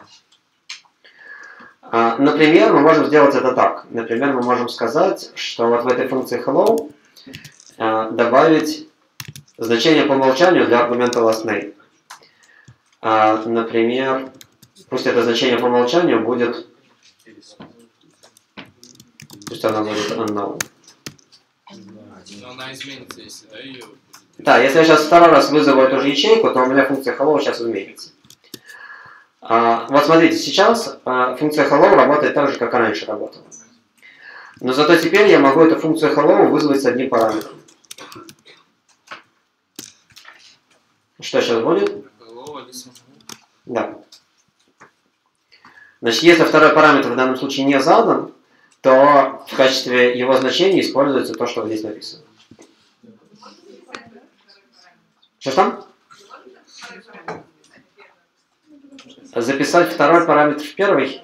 A: А, например, мы можем сделать это так. Например, мы можем сказать, что вот в этой функции hello а, добавить значение по умолчанию для аргумента last name. А, например, пусть это значение по умолчанию будет, пусть она будет unknown.
F: Но она изменится, если, да, ее...
A: Да, если я сейчас второй раз вызову эту же ячейку, то у меня функция hello сейчас изменится. А, вот смотрите, сейчас а, функция hello работает так же, как и раньше работала. Но зато теперь я могу эту функцию hello вызвать с одним параметром. Что сейчас будет?
F: Hello, Алиса.
A: Да. Значит, если второй параметр в данном случае не задан, то в качестве его значения используется то, что здесь написано. Что там? Записать второй параметр в первый?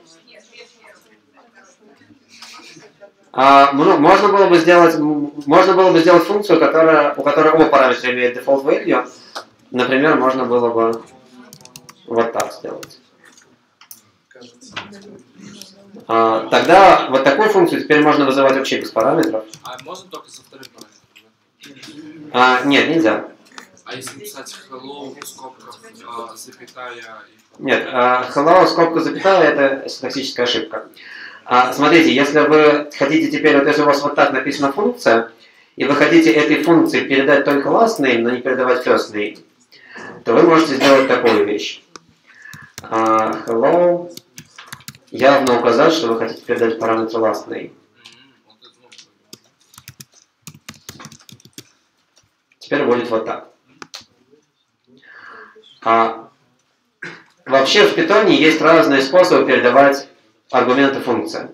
A: А, ну, можно было бы сделать, можно было бы сделать функцию, которая, у которой оба параметра имеют default value. Например, можно было бы вот так сделать. А, тогда вот такую функцию теперь можно вызывать вообще без параметров.
F: А можно только со вторым параметром, да?
A: А, нет, нельзя.
F: А если писать hello в скобках, а, запятая... И...
A: Нет, а, hello, скобка, запятая, это синтаксическая ошибка. А, смотрите, если вы хотите теперь, вот если у вас вот так написана функция, и вы хотите этой функции передать только last name, но не передавать first name, то вы можете сделать такую вещь. А, hello, явно указать, что вы хотите передать параметр last name. Теперь будет вот так. А, вообще в питоне есть разные способы передавать аргументы функции.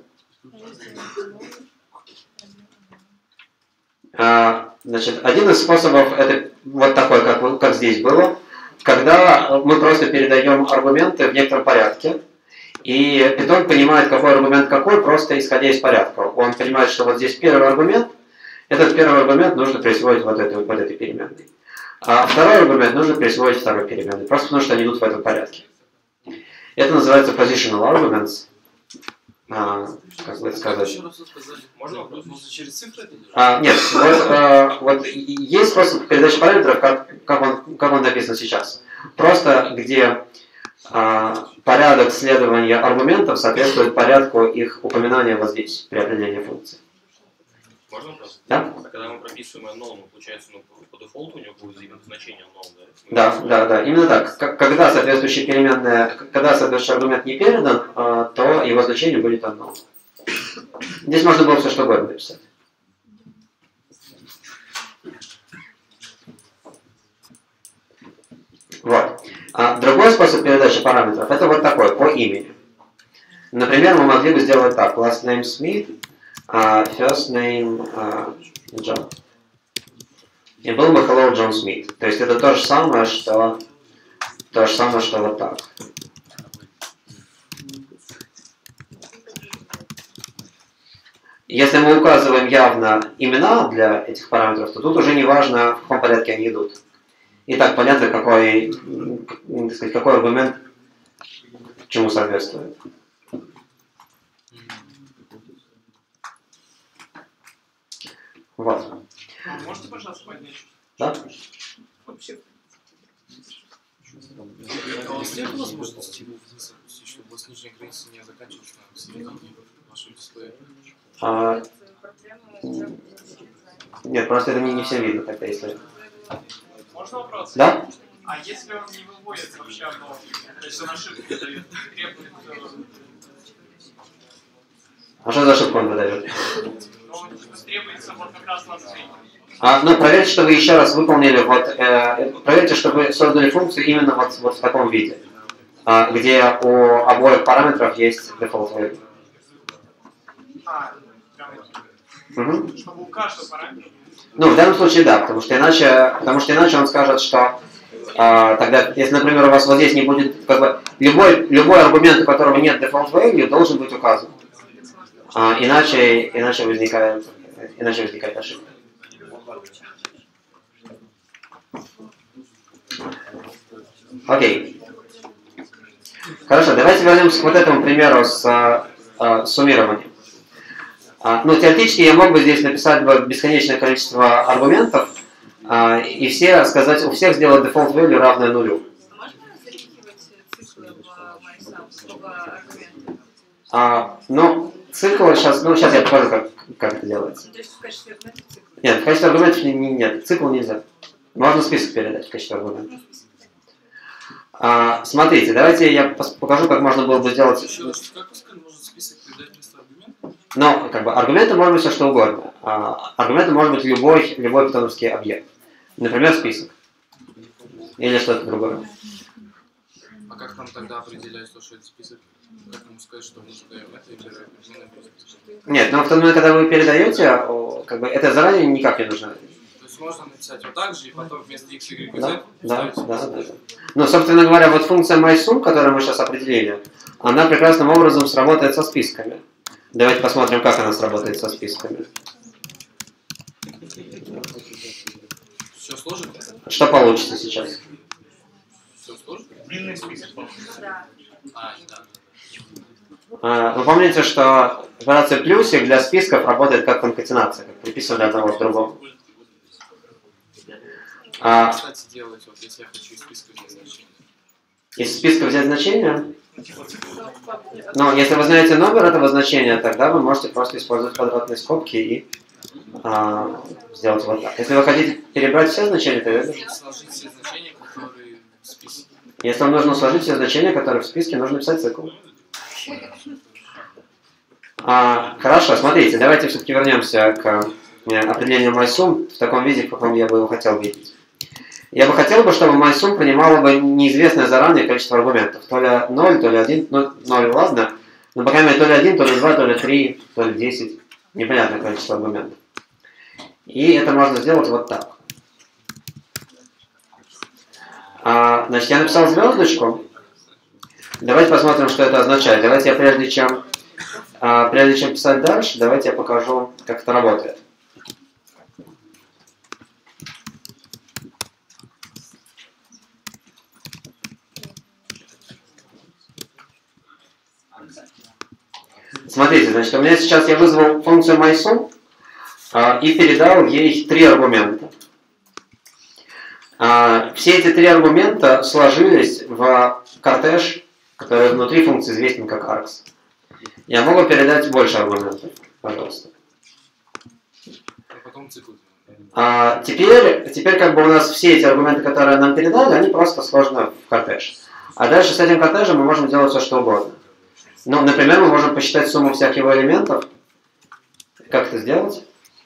A: А, значит, один из способов это вот такой, как, как здесь было, когда мы просто передаем аргументы в некотором порядке, и Python понимает, какой аргумент какой, просто исходя из порядка. Он понимает, что вот здесь первый аргумент, этот первый аргумент нужно присвоить вот этой, вот этой переменной. А второй аргумент нужно присвоить второй переменной, просто потому что они идут в этом порядке. Это называется positional arguments. А, как бы это сказать?
F: Можно вопрос? Можно через цифры это делать?
A: А, нет, вот, а, вот есть способ передачи параметров, как, как, он, как он написан сейчас. Просто где а, порядок следования аргументов соответствует порядку их упоминания вот здесь, при определении функции.
H: Можно вопрос?
A: Да?
H: Когда мы прописываем null, получается, ну, по дефолту у него будет именно значение null,
A: Да,
H: да?
A: да, да, именно так. К- Когда соответствующая переменная, когда соответствующий аргумент не передан, а, то его значение будет одно. Здесь можно было все что угодно написать. Вот. А другой способ передачи параметров это вот такой, по имени. Например, мы могли бы сделать так: last name Smith, uh, first name uh, John. И был бы hello John Smith. То есть это то же самое, что то же самое, что вот так. Если мы указываем явно имена для этих параметров, то тут уже не важно, в каком порядке они идут. И так понятно, какой, так сказать, какой аргумент чему соответствует. Вот.
G: Можете, пожалуйста, поднять?
A: Да?
G: Вообще.
F: А у вас нет возможности его вниз опустить, чтобы у вас нижняя граница не заканчивалась на середине вашего дисплея?
A: А, нет, просто это не, не всем видно тогда, если...
G: Можно вопрос?
A: Да?
G: А если он не выводит вообще одно, то есть он ошибки дает, требует,
A: А что за ошибку он выдает?
G: но требуется вот как раз last name.
A: А, ну, проверьте, что вы еще раз выполнили, вот, э, проверьте, что вы создали функцию именно вот, вот в таком виде, а, где у обоих параметров есть default value.
G: А,
A: Угу.
G: чтобы у каждого параметра.
A: Ну, в данном случае да, потому что иначе, потому что иначе он скажет, что а, тогда, если, например, у вас вот здесь не будет, как бы, любой, любой аргумент, у которого нет default value, должен быть указан. А, иначе, иначе возникает, иначе возникает ошибка. Окей. Хорошо, давайте вернемся к вот этому примеру с а, а, суммированием. А, ну, теоретически я мог бы здесь написать бы бесконечное количество аргументов а, и все сказать, у всех сделать default value равное нулю.
D: Можно запихивать циклы в MySum, слово аргументы?
A: А, ну, цикл сейчас, ну, сейчас я покажу, как, как это делается.
D: То есть в качестве аргументов циклы?
A: Нет, в качестве аргументов не, не- нет, цикл нельзя. Можно список передать в качестве аргументов. А, смотрите, давайте я пос- покажу, как можно было бы сделать.
F: Еще раз, как вы сказали, можно список передать вместо аргумента?
A: Но, как бы, аргументы может быть все что угодно. А, аргументы может быть любой, любой питоновский объект. Например, список. Или что-то другое.
F: А как нам тогда определять то, что это список? Как ему сказать, что мы задаем это и передаем список?
A: Нет, но в тот момент, когда вы передаете, о, как бы, это заранее никак не нужно.
F: То есть можно написать вот так же, и потом вместо x, y,
A: Да,
F: z
A: да,
F: ставить
A: да,
F: список.
A: да. Ну, собственно говоря, вот функция MySum, которую мы сейчас определили, она прекрасным образом сработает со списками. Давайте посмотрим, как она сработает со списками.
F: Все сложно?
A: Что получится сейчас?
F: Все сложно?
G: Длинный список.
D: Да.
F: А, да.
A: А, Вы помните, что операция плюсик для списков работает как конкатенация, как приписывание одного к другому. А,
F: Кстати, делать, вот если я хочу из списка взять значение.
A: из списка взять значение, но если вы знаете номер этого значения, тогда вы можете просто использовать квадратные скобки и а, сделать вот так. Если вы хотите перебрать все значения, то это...
F: Сложить все значения, которые в списке.
A: Если вам нужно сложить все значения, которые в списке, нужно писать цикл. А, хорошо, смотрите, давайте все-таки вернемся к э, определению MySum в таком виде, в каком я бы его хотел видеть. Я бы хотел, бы, чтобы MySum принимала бы неизвестное заранее количество аргументов. То ли ноль, то ли один, ну, ноль, ладно. Но, по крайней мере, то ли один, то ли два, то ли три, то ли десять. Непонятное количество аргументов. И это можно сделать вот так. А, значит, я написал звездочку. Давайте посмотрим, что это означает. Давайте я прежде чем, а, прежде чем писать дальше, давайте я покажу, как это работает. Смотрите, значит, у меня сейчас я вызвал функцию MySum а, и передал ей три аргумента. А, все эти три аргумента сложились в кортеж, который внутри функции известен как args. Я могу передать больше аргументов, пожалуйста.
F: А потом цикл.
A: А, теперь, теперь как бы у нас все эти аргументы, которые нам передали, они просто сложены в кортеж. А дальше с этим кортежем мы можем делать все, что угодно. Ну, например, мы можем посчитать сумму всех его элементов. Как это сделать?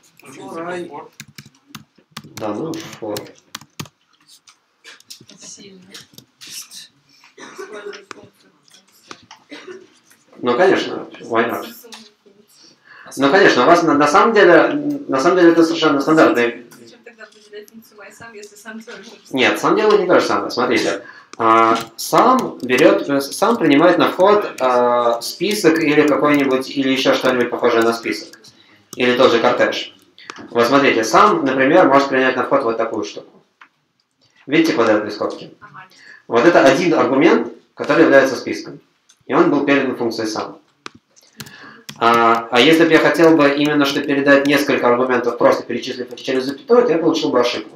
A: Да, ну, for. Ну, конечно, why not? Ну, конечно, у вас на, на самом деле, на самом деле это совершенно стандартный.
D: Зачем тогда выделять функцию MySum, если сам тоже?
A: Нет, сам делает не то же самое. Смотрите, а, сам берет, сам принимает на вход а, список или какой-нибудь, или еще что-нибудь похожее на список. Или тот же кортеж. Вот смотрите, сам, например, может принять на вход вот такую штуку. Видите квадратные скобки?
D: Ага.
A: Вот это один аргумент, который является списком. И он был передан функцией сам. А, а если бы я хотел бы именно что передать несколько аргументов, просто перечислив их через запятую, то я получил бы ошибку.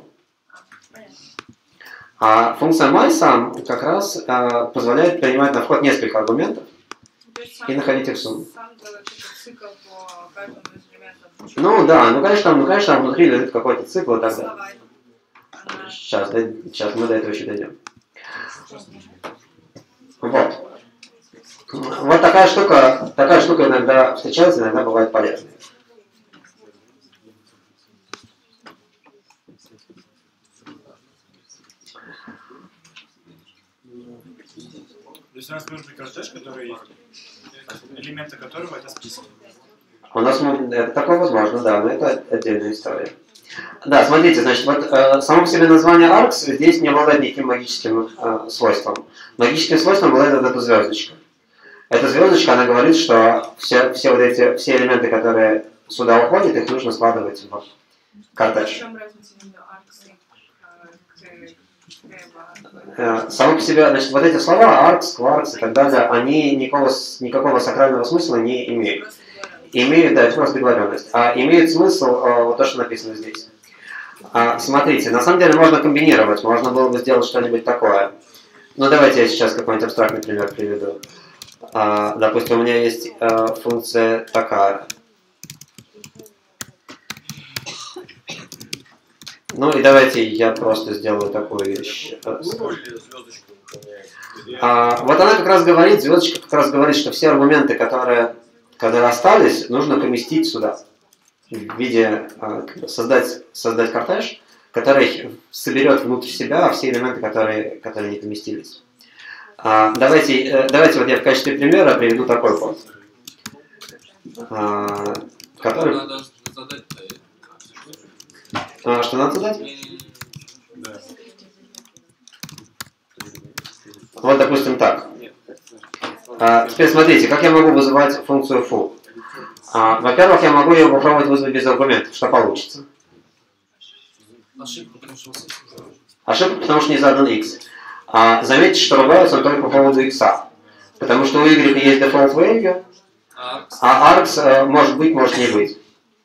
A: А функция MySum как раз а, позволяет принимать на вход несколько аргументов и находить их сумму.
D: Сам делает цикл по каждому из элементов.
A: Ну да, ну конечно, ну конечно, там внутри лежит какой-то цикл и так далее.
D: Слова. Она-
A: Сейчас, да, сейчас мы до этого еще дойдем. Вот. Вот такая штука, такая штука иногда встречается, иногда бывает полезной.
C: То есть у нас нужен кортеж, который есть, элементы которого это список.
A: У нас м, это такое возможно, да, но это отдельная история. Да, смотрите, значит, вот э, само по себе название args здесь не обладает никаким магическим э, свойством. Магическим свойством обладает вот эта звездочка. Эта звездочка, она говорит, что все, все вот эти все элементы, которые сюда уходят, их нужно складывать в
D: В
A: кортеж.
D: чем разница между args и
A: Э, Само по себе, значит, вот эти слова args, quarks и так далее, они никакого, с- никакого сакрального смысла не имеют. Имеют, да, это просто договоренность. А имеют смысл э, вот то, что написано здесь. А, смотрите, на самом деле можно комбинировать, можно было бы сделать что-нибудь такое. Ну, давайте я сейчас какой-нибудь абстрактный пример приведу. А, допустим, у меня есть э, функция такая. Ну и давайте я просто сделаю такую вещь. Э,
B: Какую роль звездочка выполняет?
A: А, вот она как раз говорит, звездочка как раз говорит, что все аргументы, которые, которые остались, нужно поместить сюда. В виде а, как бы создать, создать кортеж, который соберет внутрь себя все элементы, которые, которые не поместились. А, давайте, э, давайте вот я в качестве примера приведу такой код. А, который...
F: Надо задать.
A: А, что надо задать? Вот, допустим, так. А, теперь смотрите, как я могу вызывать функцию foo. А, во-первых, я могу ее попробовать вызвать без аргументов. Что получится?
F: Ошибка, потому что у вас есть.
A: Ошибка, потому что не задан x. А, заметьте, что ругаются он только по поводу x. Потому что у y есть default value,
F: А,
A: а args э, может быть, может не быть.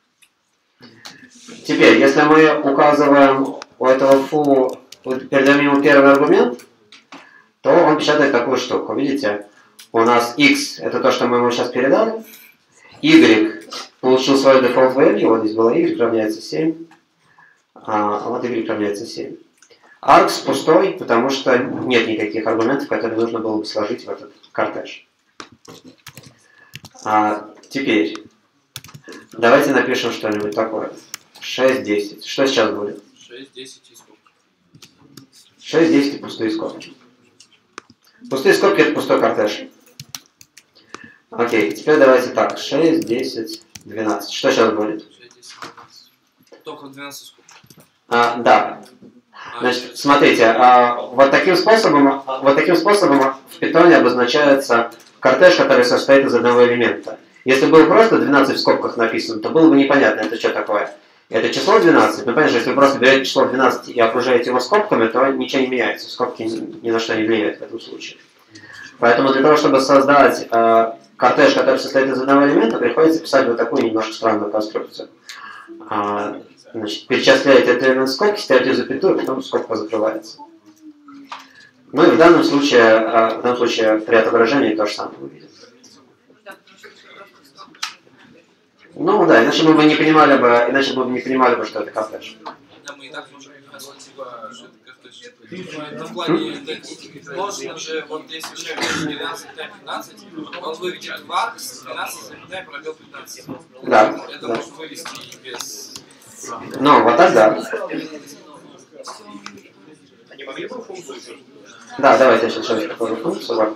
A: Теперь, если мы указываем у этого foo, вот передаем ему первый аргумент, то он печатает такую штуку. Видите? У нас x это то, что мы ему сейчас передали. Y получил свою default value, вот здесь было y равняется семь, а вот y равняется семь. Args пустой, потому что нет никаких аргументов, которые нужно было бы сложить в этот кортеж. А теперь давайте напишем что-нибудь такое. шесть, десять. Что сейчас будет?
F: шесть, десять и сколько?
A: шесть, десять и пустые скобки. Пустые скобки это пустой кортеж. Окей, теперь давайте так. шесть, десять, двенадцать. Что сейчас будет?
F: Только двенадцать скобок.
A: А, да. Значит, смотрите, а, вот таким способом, вот таким способом в питоне обозначается кортеж, который состоит из одного элемента. Если было просто двенадцать в скобках написано, то было бы непонятно, это что такое. Это число двенадцать, но понятно, что если вы просто берете число двенадцать и окружаете его скобками, то ничего не меняется, скобки ни на что не влияют в этом случае. Поэтому для того, чтобы создать э, кортеж, который состоит из одного элемента, приходится писать вот такую немножко странную конструкцию. А, значит, перечисляете этот элемент скобки, ставите запятую, потом скобка закрывается. Ну и в данном случае, э, в данном случае при отображении то же самое выглядит. Ну да, иначе мы бы не понимали бы, иначе мы бы не понимали бы, что это кортеж.
F: Да, мы и так можем показать, типа, что это кортеж. Ну, в плане, можно же, вот если человек двенадцать, пятнадцать, он выведет в аркс, двенадцать, пробел пятнадцать.
A: Да.
F: Это
A: Да.
F: можно вывести без...
A: Ну, вот так да.
B: А не могли бы функцию?
A: Да, давайте я сейчас что-нибудь покажу функцию. Вот.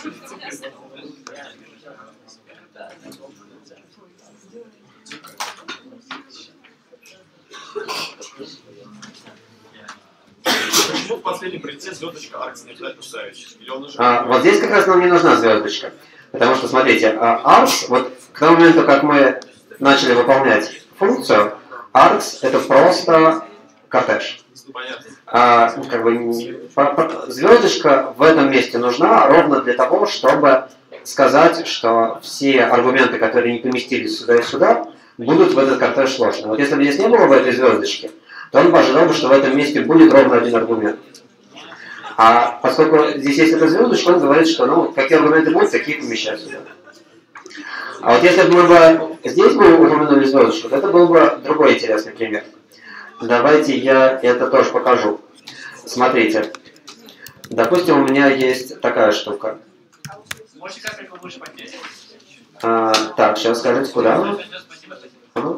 B: Почему в последнем приоритете звездочка args не обязательно ставить? Или он уже...
A: А, вот здесь как раз нам не нужна звездочка. Потому что, смотрите, args, вот к тому моменту, как мы начали выполнять функцию, args это просто кортеж.
B: Понятно.
A: А, ну, как бы, по, по, звездочка в этом месте нужна ровно для того, чтобы сказать, что все аргументы, которые не поместились сюда и сюда, будут в этот кортеж сложны. Вот если бы здесь не было бы этой звездочки, то он бы ожидал бы, что в этом месте будет ровно один аргумент. А поскольку здесь есть эта звездочка, он говорит, что ну, какие аргументы будут, такие помещать сюда. А вот если бы мы бы здесь бы упомянули звездочку, то это был бы другой интересный пример. Давайте я это тоже покажу. Смотрите. Допустим, у меня есть такая штука.
G: Можете капельку выше поднять?
A: А, так, сейчас скажите, куда?
G: Спасибо.
A: Ага.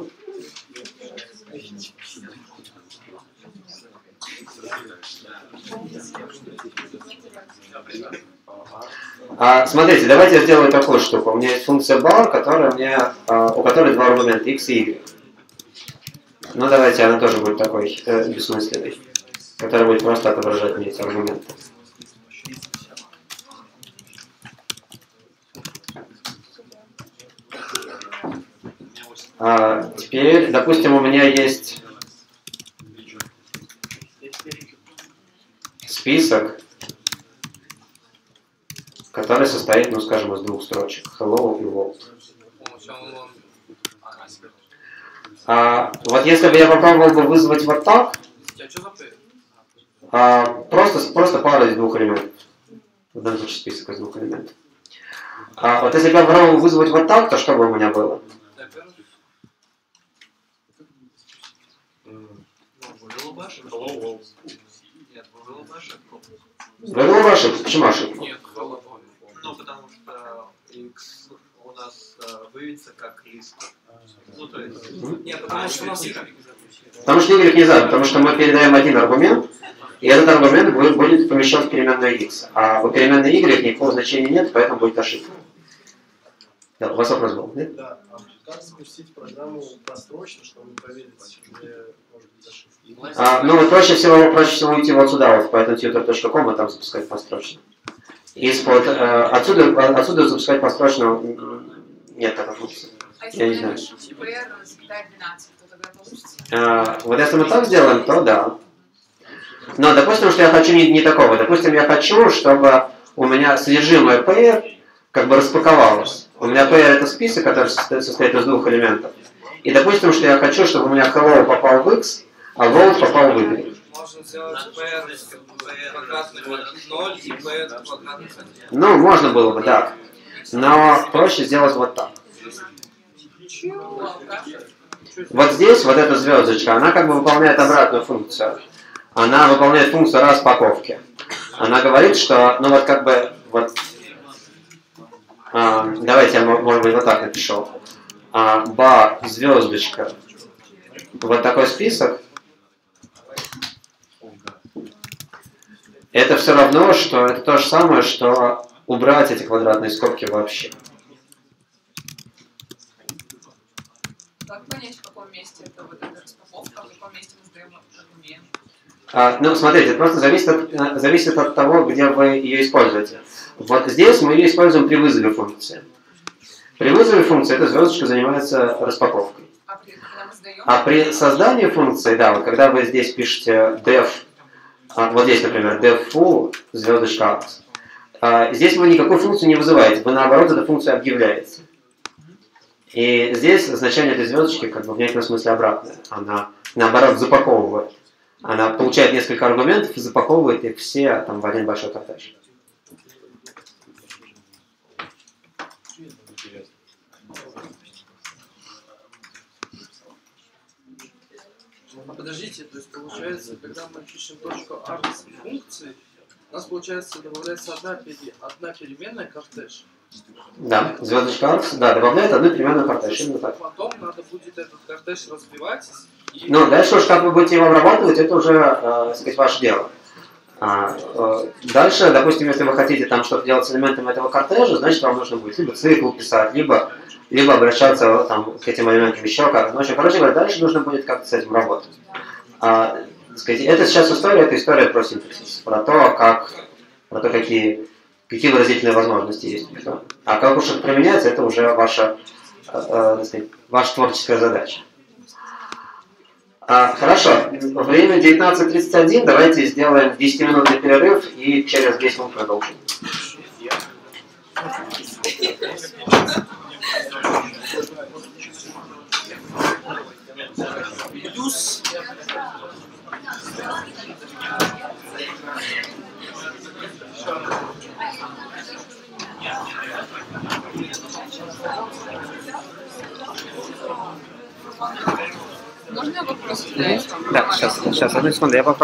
A: А, смотрите, давайте я сделаю такую штуку. У меня есть функция bar, которая мне, а, у которой два аргумента x и y. Ну давайте, она тоже будет такой э, бессмысленной, которая будет просто отображать мне эти аргументы. А, теперь, допустим, у меня есть список, который состоит, ну скажем, из двух строчек. Hello и World. А, вот если бы я попробовал бы вызвать вот так, а, просто, просто пара из двух элементов. В данном случае список из двух элементов. А, вот если бы я попробовал вызвать вот так, то что бы у меня было?
B: Hello, world.
A: Было бы ошибка. Почему ошибка?
F: Нет,
G: Ну, потому что x у нас э, выведется как лист. Ну, то есть...
F: нет, потому что у нас y.
A: Потому что y не задано, потому что мы передаем один аргумент, и этот аргумент будет, будет помещен в переменную x. А у переменной y никакого значения нет, поэтому будет ошибка. Да, у вас вопрос был, нет?
I: Да, а как запустить программу просрочно, чтобы проверить, где может быть ошибка?
A: А, ну, вот проще всего, проще всего уйти вот сюда, вот в python tutor точка com, и там запускать построчно. Из-под, э, отсюда, отсюда запускать построчно нет такой функции.
D: А если
A: Я не
D: мы
A: знаю.
D: напишем pr запятая двенадцать, то тогда получится?
A: А, вот если мы так сделаем, то да. Но допустим, что я хочу не, не такого. Допустим, я хочу, чтобы у меня содержимое pr как бы распаковалось. У меня pr это список, который состоит, состоит из двух элементов. И допустим, что я хочу, чтобы у меня hello попал в x, а world попал в y.
F: Можно сделать p квадратный ноль и p квадратный один.
A: Ну, можно было бы, да. Но проще сделать вот так. Вот здесь вот эта звездочка, она как бы выполняет обратную функцию. Она выполняет функцию распаковки. Она говорит, что, ну вот как бы, вот, а, давайте я, может быть, вот так напишу. А, бар, звездочка, вот такой список. это все равно, что это то же самое, что убрать эти квадратные скобки вообще.
D: Как понять, в каком месте это вот эта распаковка, в каком месте мы сдаем аргумент?
A: А, ну, смотрите, это просто зависит от, зависит от того, где вы ее используете. Вот здесь мы ее используем при вызове функции. При вызове функции эта звездочка занимается распаковкой.
D: А при, когда мы сдаем...
A: А при создании функции, да, вот когда вы здесь пишете def, а, вот здесь, например, def foo, звездочка args, а, здесь вы никакую функцию не вызываете, вы наоборот эту функцию объявляете. И здесь значение этой звездочки как бы в некотором смысле обратное. Она наоборот запаковывает. Она получает несколько аргументов и запаковывает их все там, в один большой кортеж.
F: А подождите, то есть получается, когда мы пишем точку args функции, у нас получается добавляется одна, пере... одна переменная кортеж.
A: Да, звездочка args, да, добавляет одну переменную кортеж, именно так.
F: Потом надо будет этот кортеж разбивать. И...
A: Ну, дальше уж как вы будете его обрабатывать, это уже, э, так сказать, ваше дело. А, э, дальше, допустим, если вы хотите там что-то делать с элементами этого кортежа, значит, вам нужно будет либо цикл писать, либо, либо обращаться там, к этим элементам еще как-то. Ну, в общем, короче говоря, дальше нужно будет как-то с этим работать. А, так сказать, это сейчас история, это история про синтаксис, про то, как, про то, какие, какие выразительные возможности есть. А как уж это применяется, это уже ваша, э, э, так сказать, ваша творческая задача. А, хорошо, время девятнадцать тридцать один, давайте сделаем десятиминутный перерыв и через десять минут продолжим.
F: Плюс.
D: Можно я вопрос задаю?
A: Да, сейчас, сейчас, одну секунду, я попробую.